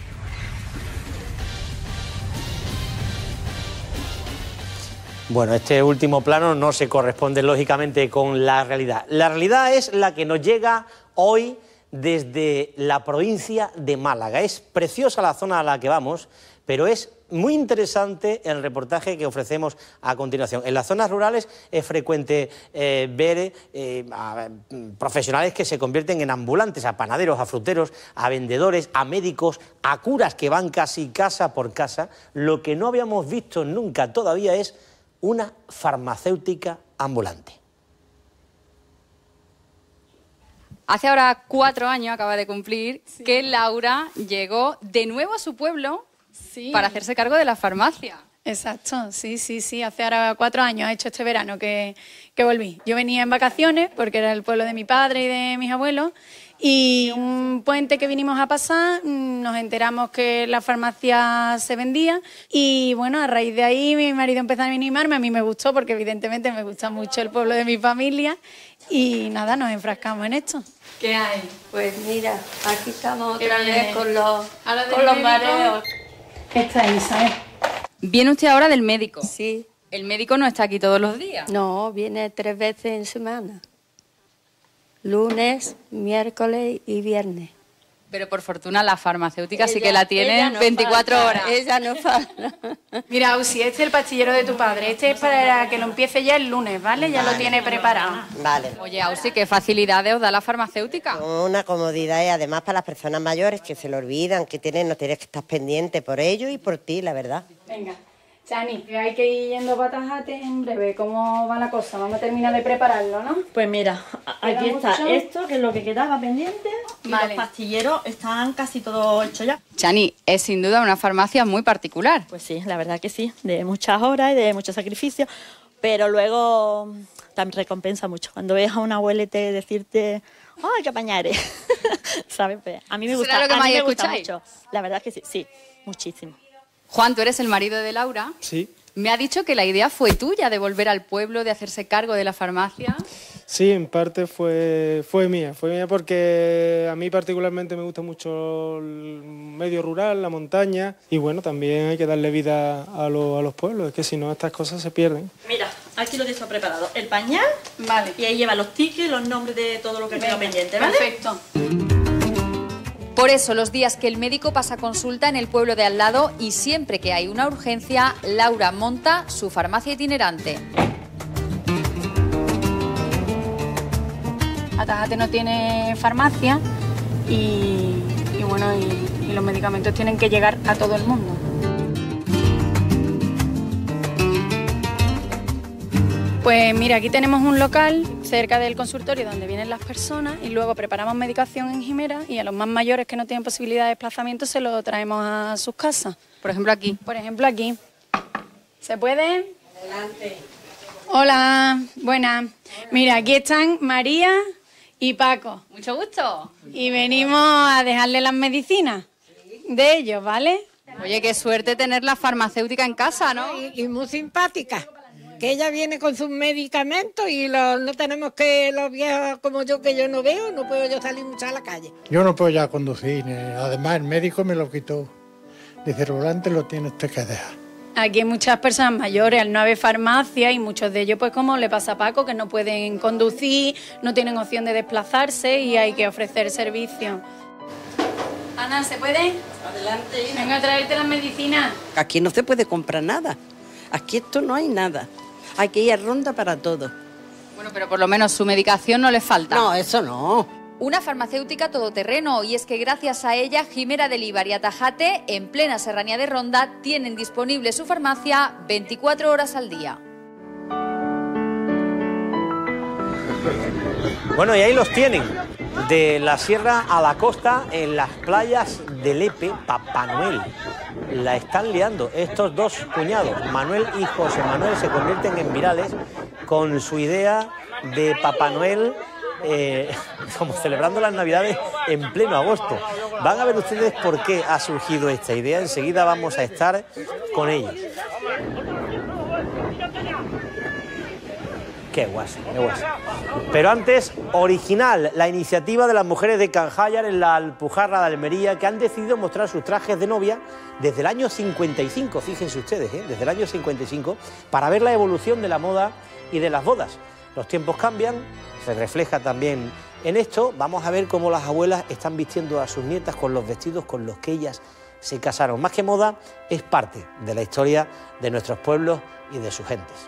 Bueno, este último plano no se corresponde lógicamente con la realidad. La realidad es la que nos llega hoy desde la provincia de Málaga. Es preciosa la zona a la que vamos, pero es muy interesante el reportaje que ofrecemos a continuación. En las zonas rurales es frecuente ver a profesionales que se convierten en ambulantes, a panaderos, a fruteros, a vendedores, a médicos, a curas que van casi casa por casa. Lo que no habíamos visto nunca todavía es una farmacéutica ambulante. Hace ahora 4 años, acaba de cumplir, que Laura llegó de nuevo a su pueblo para hacerse cargo de la farmacia. Exacto, sí. Hace ahora 4 años, ha hecho este verano que volví. Yo venía en vacaciones porque era el pueblo de mi padre y de mis abuelos Y un puente que vinimos a pasar, nos enteramos que la farmacia se vendía y bueno, a raíz de ahí mi marido empezó a animarme, a mí me gustó porque evidentemente me gusta mucho el pueblo de mi familia y nada, nos enfrascamos en esto. ¿Qué hay? Pues mira, aquí estamos ¿Qué otra viene? vez con los médico. mareos. Esta es Isabel. ¿Viene usted ahora del médico? Sí. ¿El médico no está aquí todos los días? No, viene 3 veces en semana. Lunes, miércoles y viernes. Pero por fortuna la farmacéutica sí que Ella- la tiene ella no 24 falta, horas. Ella no falta. Mira, Ausi, este es el pastillero de tu padre. Este es para que lo empiece ya el lunes, ¿vale? Ya lo tiene preparado. Vale. Oye, Ausi, ¿qué facilidades os da la farmacéutica? Una comodidad y además para las personas mayores que se lo olvidan, que no tienes que estar pendiente por ellos y por ti, la verdad. Venga, Chani, que hay que ir yendo para Tajate en breve. ¿Cómo va la cosa? Vamos a terminar de prepararlo, ¿no? Pues mira, aquí ¿Queda está mucho? esto, que es lo que quedaba pendiente, y Vale. los pastilleros están casi todos hechos ya. Chani, es sin duda una farmacia muy particular. Pues sí, la verdad que sí, de muchas horas y de mucho sacrificio, pero luego también recompensa mucho. Cuando ves a un abuelete decirte, ¡ay, qué pañare! ¿Sabes? Pues a mí me gusta, ¿Será lo que a más mí me gusta escucháis? mucho. La verdad que sí, sí, muchísimo. Juan, tú eres el marido de Laura. Sí. Me ha dicho que la idea fue tuya de volver al pueblo, de hacerse cargo de la farmacia. Sí, en parte fue mía porque a mí particularmente me gusta mucho el medio rural, la montaña y bueno, también hay que darle vida a los pueblos, es que si no estas cosas se pierden. Mira, aquí lo tienes preparado, el pañal, vale, y ahí lleva los tickets, los nombres de todo lo que queda pendiente, ¿vale? Perfecto. Por eso, los días que el médico pasa consulta en el pueblo de al lado y siempre que hay una urgencia, Laura monta su farmacia itinerante. Tajate no tiene farmacia y bueno, y los medicamentos tienen que llegar a todo el mundo. Pues mira, aquí tenemos un local cerca del consultorio donde vienen las personas y luego preparamos medicación en Jimera y a los más mayores que no tienen posibilidad de desplazamiento se lo traemos a sus casas. Por ejemplo aquí. Por ejemplo aquí. ¿Se puede? Adelante. Hola, buenas. Mira, aquí están María y Paco. Mucho gusto. Y venimos a dejarle las medicinas de ellos, ¿vale? Oye, qué suerte tener la farmacéutica en casa, ¿no? Y muy simpática, que ella viene con sus medicamentos y no tenemos que, los viejos como yo, que yo no veo, no puedo yo salir mucho a la calle. Yo no puedo ya conducir, además el médico me lo quitó. Dice, Rolante, lo tiene usted que dejar. Aquí hay muchas personas mayores, al no haber farmacia y muchos de ellos, pues como le pasa a Paco, que no pueden conducir, no tienen opción de desplazarse y hay que ofrecer servicio. Ana, ¿se puede? Adelante. Venga a traerte las medicinas. Aquí no se puede comprar nada. Aquí esto no hay nada. Hay que ir a ronda para todo. Bueno, pero por lo menos su medicación no le falta. No, eso no. Una farmacéutica todoterreno, y es que gracias a ella, Jimera del Ibar y Atajate, en plena serranía de Ronda, tienen disponible su farmacia 24 horas al día. Bueno, y ahí los tienen, de la sierra a la costa, en las playas de Lepe, Papá Noel. La están liando estos dos cuñados, Manuel y José Manuel, se convierten en virales con su idea de Papá Noel, como celebrando las Navidades en pleno agosto. Van a ver ustedes por qué ha surgido esta idea, enseguida vamos a estar con ellos. Qué guasa, qué guasa. Pero antes, original, la iniciativa de las mujeres de Canjayar en la Alpujarra de Almería, que han decidido mostrar sus trajes de novia desde el año 55, fíjense ustedes, desde el año 55, para ver la evolución de la moda y de las bodas. Los tiempos cambian, se refleja también en esto. Vamos a ver cómo las abuelas están vistiendo a sus nietas con los vestidos con los que ellas se casaron. Más que moda, es parte de la historia de nuestros pueblos y de sus gentes.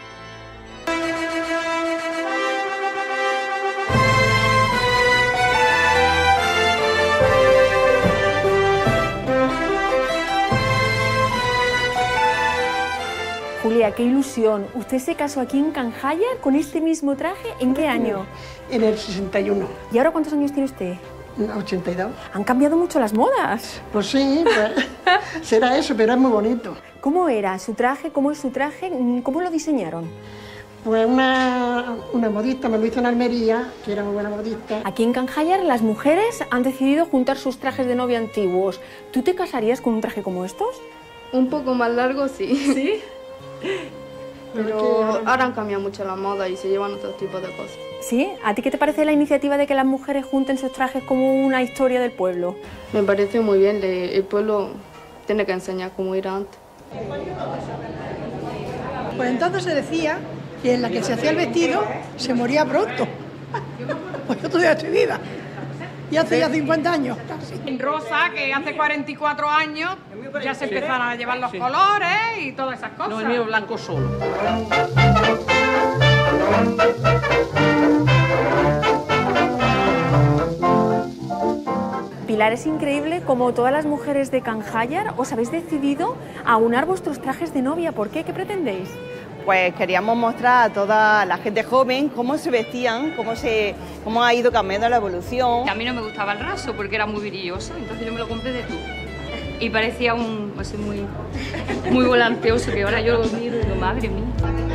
Julia, qué ilusión. ¿Usted se casó aquí en Canjayar con este mismo traje? ¿En qué año? En el 61. ¿Y ahora cuántos años tiene usted? 82. Han cambiado mucho las modas. Pues sí, pues, será eso, pero es muy bonito. ¿Cómo era su traje? ¿Cómo es su traje? ¿Cómo lo diseñaron? Pues una modista me lo hizo en Almería, que era muy buena modista. Aquí en Canjayar las mujeres han decidido juntar sus trajes de novia antiguos. ¿Tú te casarías con un traje como estos? Un poco más largo, sí. ¿Sí? Pero ahora han cambiado mucho la moda y se llevan otros tipos de cosas. ¿Sí? ¿A ti qué te parece la iniciativa de que las mujeres junten sus trajes como una historia del pueblo? Me parece muy bien, el pueblo tiene que enseñar cómo era antes. Pues entonces se decía que en la que se hacía el vestido se moría pronto. Pues yo todavía estoy viva. Y hace ya 50 años casi. En Rosa, que hace 44 años ya se empezaron a llevar los colores y todas esas cosas. No, el mío blanco solo. Pilar, es increíble como todas las mujeres de Canjayar os habéis decidido a aunar vuestros trajes de novia. ¿Por qué? ¿Qué pretendéis? Pues queríamos mostrar a toda la gente joven cómo se vestían, cómo ha ido cambiando la evolución. A mí no me gustaba el raso porque era muy brilloso, entonces yo me lo compré de tú. Y parecía así muy volanteoso, que ahora yo lo miro y digo, madre mía.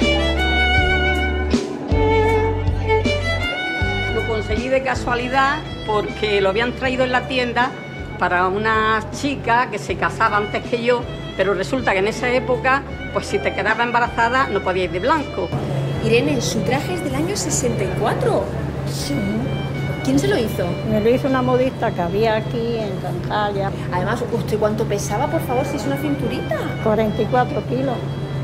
Lo conseguí de casualidad porque lo habían traído en la tienda para una chica que se casaba antes que yo, pero resulta que en esa época, pues si te quedabas embarazada no podías ir de blanco. Irene, su traje es del año 64. Sí. ¿Quién se lo hizo? Me lo hizo una modista que había aquí en Canjayar. Además, ¿usted cuánto pesaba, por favor, si es una cinturita? 44 kilos.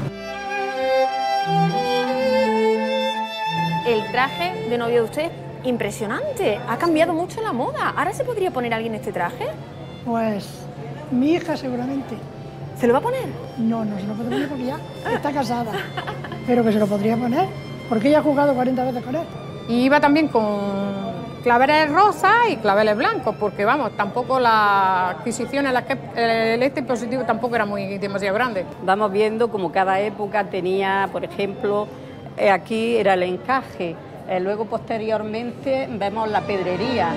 El traje de novio de usted, impresionante. Ha cambiado mucho la moda. ¿Ahora se podría poner alguien este traje? Pues mi hija seguramente. ¿Se lo va a poner? No, no se lo puede poner porque ya está casada. Pero que se lo podría poner, porque ella ha jugado 40 veces con él. Y iba también con claveles rosas y claveles blancos, porque vamos, tampoco la adquisición en la que el dispositivo tampoco era demasiado grande. Vamos viendo como cada época tenía, por ejemplo, aquí era el encaje, luego posteriormente vemos la pedrería.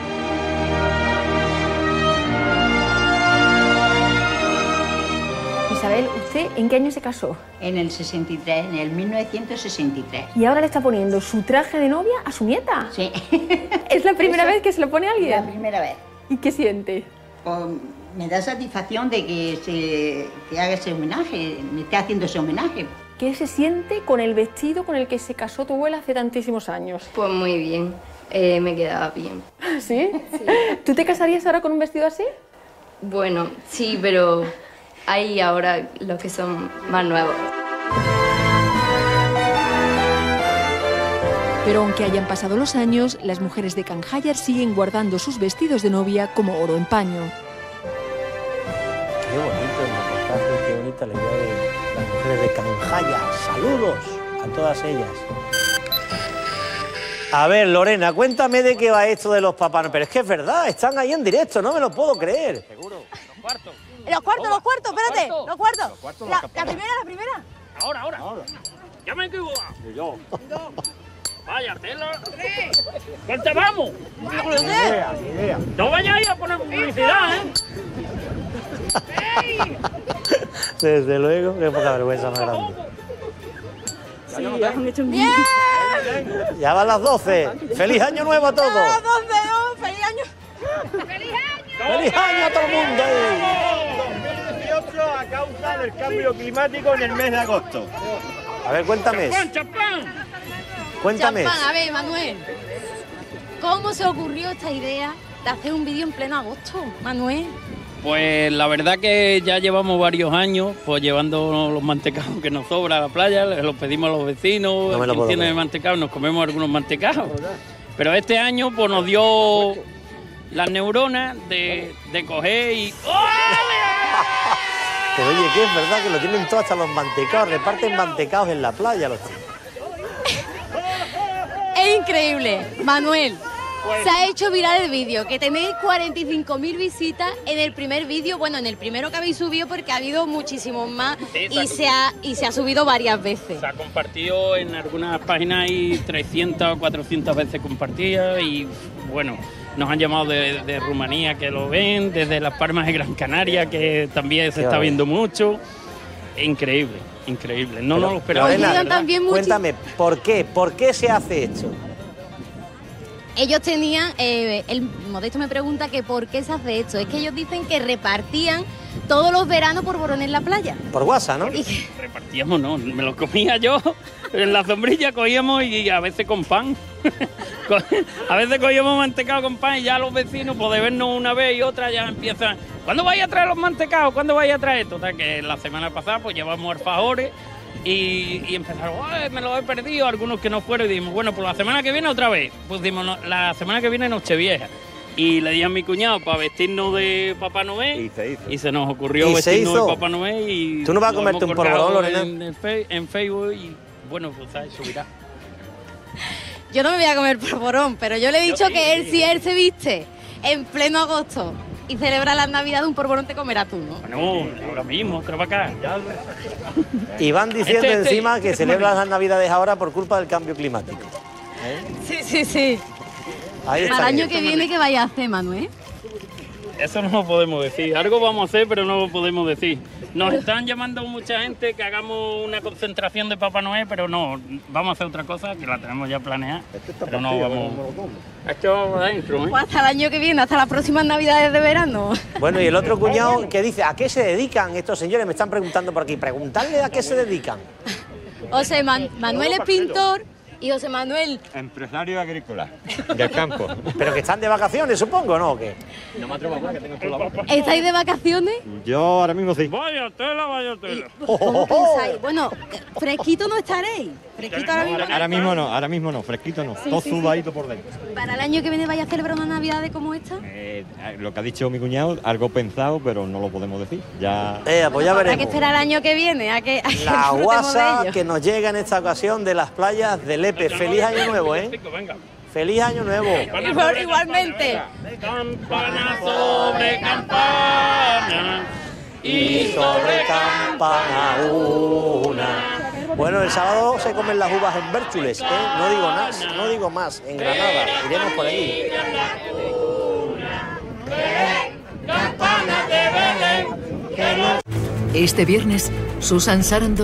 Isabel, ¿usted en qué año se casó? En el 63, en el 1963. ¿Y ahora le está poniendo su traje de novia a su nieta? Sí. ¿Es la primera vez que se lo pone a alguien? La primera vez. ¿Y qué siente? Pues me da satisfacción de que haga ese homenaje, me esté haciendo ese homenaje. ¿Qué se siente con el vestido con el que se casó tu abuela hace tantísimos años? Pues muy bien, me quedaba bien. ¿Sí? Sí. ¿Tú te casarías ahora con un vestido así? Bueno, sí, pero hay ahora los que son más nuevos. Pero aunque hayan pasado los años, las mujeres de Canjayar siguen guardando sus vestidos de novia como oro en paño. Qué bonito el reportaje, qué bonita la idea de las mujeres de Canjayar. Saludos a todas ellas. A ver, Lorena, cuéntame de qué va esto de los Papá Noel. Pero es que es verdad, están ahí en directo, no me lo puedo creer. Seguro, los cuartos. Los cuartos, espérate, los cuartos. La primera. Ahora. Ya me equivoco. Yo. Vaya tela. ¿Cuánto vamos? Ni idea. No vayáis a poner publicidad, Desde luego, qué poca vergüenza más grande. Sí, han hecho un... ¡Bien! Ya van las 12. ¡Feliz año nuevo a todos! ¡Las 12! ¡Oh, ¡Feliz año! ¡Feliz año! ¡Feliz año a todo el mundo! 2018 a causa del cambio climático en el mes de agosto. A ver, cuéntame. ¡Champán! Cuéntame. Champán, a ver, Manuel. ¿Cómo se ocurrió esta idea de hacer un vídeo en pleno agosto, Manuel? Pues la verdad que ya llevamos varios años pues llevando los mantecados que nos sobra a la playa, los pedimos a los vecinos, quien tiene mantecados, nos comemos algunos mantecados. Pero este año pues nos dio las neuronas de coger y... Pero oye, que es verdad que lo tienen todos hasta los mantecados, reparten mantecados en la playa los chicos. Es increíble, Manuel. Se ha hecho viral el vídeo, que tenéis 45.000 visitas en el primer vídeo, bueno, en el primero que habéis subido porque ha habido muchísimos más y se ha subido varias veces. Se ha compartido en algunas páginas y 300 o 400 veces compartidas y bueno, nos han llamado de Rumanía que lo ven, desde Las Palmas de Gran Canaria que también se está viendo mucho. Increíble. increíble. No nos lo esperaba. Lorena, también cuéntame, ¿por qué se hace esto? Ellos tenían, el Modesto me pregunta que por qué se hace esto. Es que ellos dicen que repartían todos los veranos porborones en la playa. Por WhatsApp, ¿no? Repartíamos, no, me lo comía yo. En la sombrilla cogíamos y a veces con pan. A veces cogíamos mantecado con pan y ya los vecinos, pues de vernos una vez y otra, ya empiezan. ¿Cuándo vais a traer los mantecados? ¿Cuándo vais a traer esto? Total, que la semana pasada pues llevamos alfajores y empezaron, me los he perdido, algunos que no fueron, y dijimos, bueno, pues la semana que viene otra vez. Pues dijimos, no, la semana que viene Nochevieja. Y le di a mi cuñado para vestirnos de Papá Noel y se nos ocurrió vestirnos de Papá Noel y... ¿Tú no vas a comerte un porborón, Lorena? En Facebook y bueno, pues ¿sabes? Subirá. Yo no me voy a comer porborón, pero yo le he dicho que él, si él se viste en pleno agosto y celebra las Navidades, un porborón te comerás tú, ¿no? Bueno, ahora mismo, creo para acá. Y van diciendo encima que celebran las Navidades ahora por culpa del cambio climático. Sí. Ahí está. Para el año que viene, ¿qué vaya a hacer, Manuel? Eso no lo podemos decir. Algo vamos a hacer, pero no lo podemos decir. Nos están llamando mucha gente que hagamos una concentración de Papá Noel, pero no, vamos a hacer otra cosa que la tenemos ya planeada. Pero no vamos. Esto vamos adentro, ¿eh? Pues hasta el año que viene, hasta las próximas Navidades de verano. Bueno, y el otro cuñado que dice, ¿a qué se dedican estos señores? Me están preguntando por aquí. Preguntarle a qué se dedican. José Manuel es pintor. Y José Manuel. Empresario agrícola, del campo. Pero que están de vacaciones, supongo, ¿no? ¿Qué? No me atrevo más, que tengo toda la boca. ¿Estáis de vacaciones? Yo ahora mismo sí. Vaya tela. ¿Cómo pensáis? Bueno, fresquito no estaréis. Fresquito ahora mismo no, fresquito no. Todo sudadito por dentro. ¿Para el año que viene vais a celebrar una Navidad como esta? Lo que ha dicho mi cuñado, algo pensado, pero no lo podemos decir. Ya... pues ya veremos. Hay que esperar el año que viene a que la WhatsApp que nos llega en esta ocasión de las playas de Lepe. Feliz año nuevo, ¿eh? Feliz año nuevo. Igualmente. Campana sobre campana y sobre campana una. Bueno, el sábado se comen las uvas en Bérchules, ¿eh? No digo más, en Granada. Iremos por allí. Este viernes, Susan Sarandon